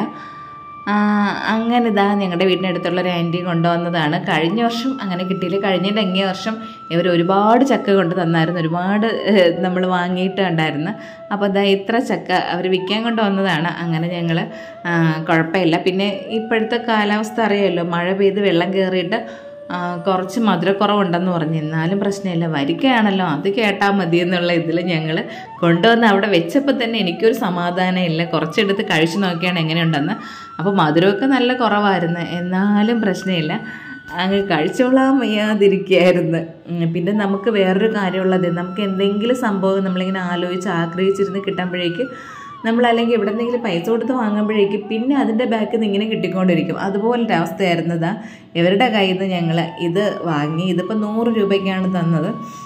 അങ്ങനെ ഇതാ ഞങ്ങളുടെ വീടിനടുത്തുള്ള ഒരു ആൻറ്റി കൊണ്ടുവന്നതാണ്. കഴിഞ്ഞ വർഷം അങ്ങനെ കിട്ടിയില്ല. കഴിഞ്ഞതിൻ്റെ അങ്ങേ വർഷം ഇവർ ഒരുപാട് ചക്ക കൊണ്ട് തന്നായിരുന്നു. ഒരുപാട് നമ്മൾ വാങ്ങിയിട്ട് ഉണ്ടായിരുന്നു. അപ്പോൾ ഇതാ ഇത്ര ചക്ക അവർ വിൽക്കാൻ കൊണ്ടുവന്നതാണ്. അങ്ങനെ ഞങ്ങൾ കുഴപ്പമില്ല. പിന്നെ ഇപ്പോഴത്തെ കാലാവസ്ഥ അറിയാമല്ലോ, മഴ പെയ്ത് വെള്ളം കയറിയിട്ട് കുറച്ച് മധുരക്കുറവുണ്ടെന്ന് പറഞ്ഞു. എന്നാലും പ്രശ്നമില്ല, വരിക്കയാണല്ലോ അത് കേട്ടാൽ മതി എന്നുള്ള ഇതിൽ ഞങ്ങൾ കൊണ്ടുവന്ന് അവിടെ വെച്ചപ്പോൾ തന്നെ എനിക്കൊരു സമാധാനം ഇല്ല. കുറച്ചെടുത്ത് കഴിച്ചു നോക്കിയാണ് എങ്ങനെയുണ്ടെന്ന്. അപ്പോൾ മധുരമൊക്കെ നല്ല കുറവായിരുന്നു, എന്നാലും പ്രശ്നമില്ല, അങ്ങ് കഴിച്ചോളാൻ വയ്യാതിരിക്കുകയായിരുന്നു. പിന്നെ നമുക്ക് വേറൊരു കാര്യമുള്ളത്, നമുക്ക് എന്തെങ്കിലും സംഭവം നമ്മളിങ്ങനെ ആഗ്രഹിച്ചിരുന്ന് കിട്ടുമ്പോഴേക്ക് നമ്മളല്ലെങ്കിൽ എവിടെ നിന്നെങ്കിലും പൈസ കൊടുത്ത് വാങ്ങുമ്പോഴേക്ക് പിന്നെ അതിൻ്റെ ബാക്കിൽ നിന്ന് ഇങ്ങനെ കിട്ടിക്കൊണ്ടിരിക്കും. അതുപോലൊരു അവസ്ഥയായിരുന്നതാ. ഇവരുടെ കയ്യിൽ നിന്ന് ഞങ്ങൾ ഇത് വാങ്ങി. ഇതിപ്പോൾ 100 രൂപയ്ക്കാണ് തന്നത്.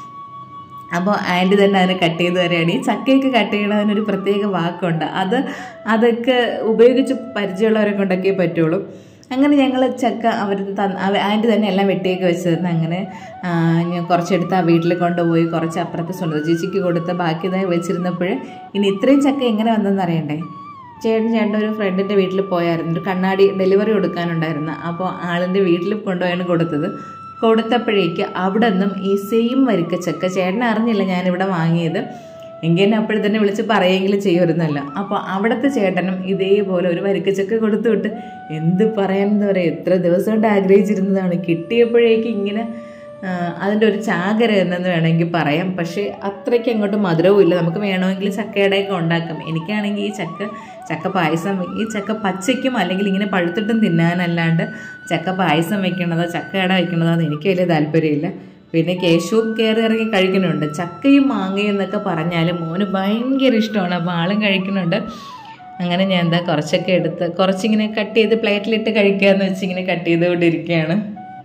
അപ്പോൾ ആൻറ്റി തന്നെ അതിനെ കട്ട് ചെയ്ത് തരികയാണ്. ഈ ചക്കയൊക്കെ കട്ട് ചെയ്യണതിനൊരു പ്രത്യേക വാക്കുണ്ട്. അതൊക്കെ ഉപയോഗിച്ച് പരിചയമുള്ളവരെ കൊണ്ടൊക്കെ പറ്റുള്ളൂ. അങ്ങനെ ഞങ്ങൾ ചക്ക അവർ ആൻറ്റി തന്നെ എല്ലാം വെട്ടിയൊക്കെ വെച്ച് തന്നു. അങ്ങനെ ഞാൻ കുറച്ചെടുത്ത് ആ വീട്ടിൽ കൊണ്ടുപോയി കുറച്ച് അപ്പുറത്ത് സുന്ദര ചേച്ചിക്ക് കൊടുത്ത് ബാക്കി ഇതായി വെച്ചിരുന്നപ്പോൾ ഇനി ഇത്രയും ചക്ക എങ്ങനെ വന്നെന്ന് അറിയണ്ടേ. ചേട്ടൻ ഒരു ഫ്രണ്ടിൻ്റെ വീട്ടിൽ പോയായിരുന്നു. ഒരു കണ്ണാടി ഡെലിവറി കൊടുക്കാനുണ്ടായിരുന്നു. അപ്പോൾ ആളിൻ്റെ വീട്ടിൽ കൊണ്ടുപോയാണ് കൊടുത്തപ്പോഴേക്ക് അവിടെ നിന്നും ഈ സെയിം വരിക്കച്ചക്ക ചേട്ടൻ അറിഞ്ഞില്ല ഞാനിവിടെ വാങ്ങിയത്. എങ്കിൽ എന്നെ അപ്പോഴും തന്നെ വിളിച്ച് പറയുമെങ്കിലും ചെയ്യുമായിരുന്നല്ലോ. അപ്പോൾ അവിടുത്തെ ചേട്ടനും ഇതേപോലെ ഒരു വരിക്കച്ചക്ക കൊടുത്തു വിട്ട് എന്ത് പറയാനെന്ന് പറയാം, എത്ര ദിവസം കൊണ്ട് ആഗ്രഹിച്ചിരുന്നതാണ്. കിട്ടിയപ്പോഴേക്ക് ഇങ്ങനെ അതിൻ്റെ ഒരു ചാകര എന്നു വേണമെങ്കിൽ പറയാം. പക്ഷേ അത്രയ്ക്ക് അങ്ങോട്ട് മധുരവും ഇല്ല. നമുക്ക് വേണമെങ്കിൽ ചക്കയുടെയൊക്കെ ഉണ്ടാക്കാം. എനിക്കാണെങ്കിൽ ഈ ചക്ക പായസം, ഈ ചക്ക പച്ചയ്ക്കും അല്ലെങ്കിൽ ഇങ്ങനെ പഴുത്തിട്ടും തിന്നാനല്ലാണ്ട് ചക്ക പായസം വെക്കണതോ ചക്കയട വെക്കണതോ എന്ന് എനിക്ക് വലിയ താല്പര്യമില്ല. പിന്നെ കേശവും കയറി ഇറങ്ങി കഴിക്കുന്നുണ്ട്. ചക്കയും മാങ്ങയും എന്നൊക്കെ പറഞ്ഞാൽ മോന് ഭയങ്കര ഇഷ്ടമാണ്. അപ്പോൾ ആളും കഴിക്കുന്നുണ്ട്. അങ്ങനെ ഞാൻ എന്താ കുറച്ചൊക്കെ എടുത്ത് കുറച്ചിങ്ങനെ കട്ട് ചെയ്ത് പ്ലേറ്റിലിട്ട് കഴിക്കാമെന്ന് വെച്ച് ഇങ്ങനെ കട്ട് ചെയ്തുകൊണ്ടിരിക്കുകയാണ്.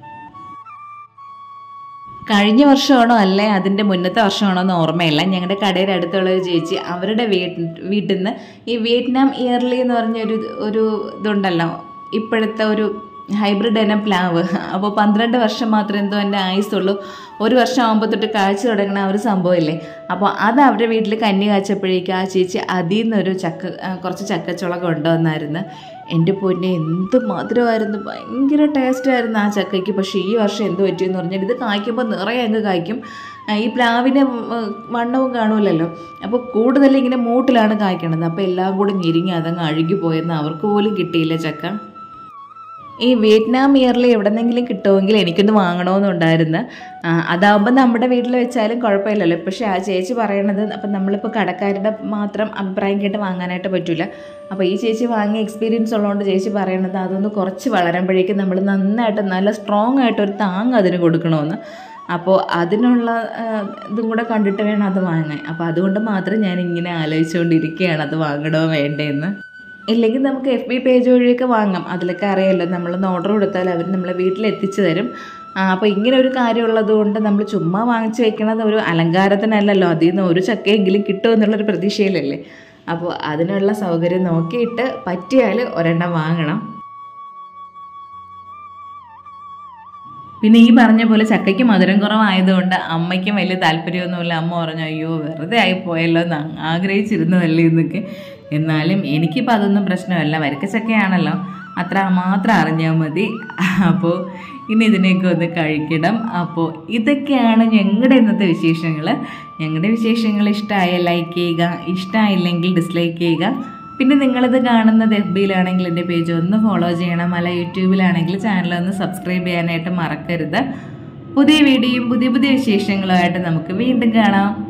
കഴിഞ്ഞ വർഷമാണോ അല്ലേ അതിൻ്റെ മുന്നത്തെ വർഷമാണോ എന്ന് ഓർമ്മയില്ല. ഞങ്ങളുടെ കടയുടെ അടുത്തുള്ള ഒരു ചേച്ചി അവരുടെ വീട്ടിൽ നിന്ന് ഈ വിയറ്റ്നാം ഇയർലി എന്ന് പറഞ്ഞൊരു ഇതുണ്ടല്ലോ, ഇപ്പോഴത്തെ ഒരു ഹൈബ്രിഡ് ഇനം പ്ലാവ്. അപ്പോൾ 12 വർഷം മാത്രമേ എന്തോ എൻ്റെ ആയുസുള്ളൂ. 1 വർഷം ആകുമ്പോൾ തൊട്ട് കാഴ്ച തുടങ്ങണ ആ ഒരു സംഭവമില്ലേ. അപ്പോൾ അത് അവരുടെ വീട്ടിൽ കന്നി കാച്ചപ്പോഴേക്കും ആ ചേച്ചി അതിൽ നിന്നൊരു കുറച്ച് ചക്കച്ചുള കൊണ്ടുവന്നായിരുന്നു. എൻ്റെ പൊന്നെ എന്ത് മധുരമായിരുന്നു, ഭയങ്കര ടേസ്റ്റായിരുന്നു ആ ചക്കയ്ക്ക്. പക്ഷേ ഈ വർഷം എന്ത് പറ്റിയെന്ന് പറഞ്ഞാൽ ഇത് കായ്ക്കുമ്പോൾ നിറയെ അങ്ങ് കായ്ക്കും. ഈ പ്ലാവിൻ്റെ വണ്ണവും കാണുമല്ലോ. അപ്പോൾ കൂടുതൽ ഇങ്ങനെ മൂട്ടിലാണ് കായ്ക്കണത്. അപ്പോൾ എല്ലാം കൂടെ ഞെരിങ്ങി അതങ്ങ് അഴുകി പോയെന്ന് അവർക്ക് പോലും കിട്ടിയില്ല ചക്ക. ഈ വിയറ്റ്നാം ഇയർലി എവിടെന്നെങ്കിലും കിട്ടുമെങ്കിൽ എനിക്കൊന്ന് വാങ്ങണമെന്നുണ്ടായിരുന്നു. അതാവുമ്പോൾ നമ്മുടെ വീട്ടിൽ വെച്ചാലും കുഴപ്പമില്ലല്ലോ. പക്ഷേ ആ ചേച്ചി പറയണത് അപ്പം നമ്മളിപ്പോൾ കടക്കാരുടെ മാത്രം അഭിപ്രായം കേട്ട് വാങ്ങാനായിട്ട് പറ്റില്ല. അപ്പോൾ ഈ ചേച്ചി വാങ്ങിയ എക്സ്പീരിയൻസ് ഉള്ളതുകൊണ്ട് ചേച്ചി പറയണത് അതൊന്ന് കുറച്ച് വളരുമ്പോഴേക്കും നമ്മൾ നന്നായിട്ട് നല്ല സ്ട്രോങ് ആയിട്ടൊരു താങ്ങ് അതിന് കൊടുക്കണമെന്ന്. അപ്പോൾ അതിനുള്ള ഇതും കൂടെ കണ്ടിട്ട് വേണം അത് വാങ്ങാൻ. അപ്പോൾ അതുകൊണ്ട് മാത്രം ഞാനിങ്ങനെ ആലോചിച്ചുകൊണ്ടിരിക്കുകയാണ് അത് വാങ്ങണോ വേണ്ടേന്ന്. ഇല്ലെങ്കിൽ നമുക്ക് FB പേജ് വഴിയൊക്കെ വാങ്ങാം. അതിലൊക്കെ അറിയാമല്ലോ, നമ്മളൊന്ന് ഓർഡർ കൊടുത്താൽ അവർ നമ്മളെ വീട്ടിലെത്തിച്ചു തരും. അപ്പോൾ ഇങ്ങനെ ഒരു കാര്യമുള്ളത് കൊണ്ട് നമ്മൾ ചുമ്മാ വാങ്ങിച്ച് വെക്കണത് ഒരു അലങ്കാരത്തിനല്ലല്ലോ, അതിൽ നിന്ന് ഒരു ചക്കയെങ്കിലും കിട്ടുമെന്നുള്ളൊരു പ്രതീക്ഷയിലല്ലേ. അപ്പോൾ അതിനുള്ള സൗകര്യം നോക്കിയിട്ട് പറ്റിയാൽ ഒരെണ്ണം വാങ്ങണം. പിന്നെ ഈ പറഞ്ഞ പോലെ ചക്കയ്ക്ക് മധുരം കുറവായതുകൊണ്ട് അമ്മയ്ക്കും വലിയ താല്പര്യമൊന്നുമില്ല. അമ്മ പറഞ്ഞു അയ്യോ വെറുതെ ആയിപ്പോയല്ലോ എന്ന് ആഗ്രഹിച്ചിരുന്നതല്ലേ എന്നൊക്കെ. എന്നാലും എനിക്കിപ്പോൾ അതൊന്നും പ്രശ്നമല്ല, വരിക്കച്ചക്കയാണല്ലോ, അത്ര മാത്രം അറിഞ്ഞാൽ മതി. അപ്പോൾ ഇനി ഇതിനെയൊക്കെ ഒന്ന് കഴിക്കണം. അപ്പോൾ ഇതൊക്കെയാണ് ഞങ്ങളുടെ ഇന്നത്തെ വിശേഷങ്ങൾ. ഞങ്ങളുടെ വിശേഷങ്ങൾ ഇഷ്ടമായ ലൈക്ക് ചെയ്യുക, ഇഷ്ടമായില്ലെങ്കിൽ ഡിസ്ലൈക്ക് ചെയ്യുക. പിന്നെ നിങ്ങളിത് കാണുന്നത് FBയിലാണെങ്കിൽ എൻ്റെ പേജ് ഒന്ന് ഫോളോ ചെയ്യണം. അല്ല യൂട്യൂബിലാണെങ്കിൽ ചാനൽ ഒന്ന് സബ്സ്ക്രൈബ് ചെയ്യാനായിട്ട് മറക്കരുത്. പുതിയ വീഡിയോയും പുതിയ വിശേഷങ്ങളുമായിട്ട് നമുക്ക് വീണ്ടും കാണാം.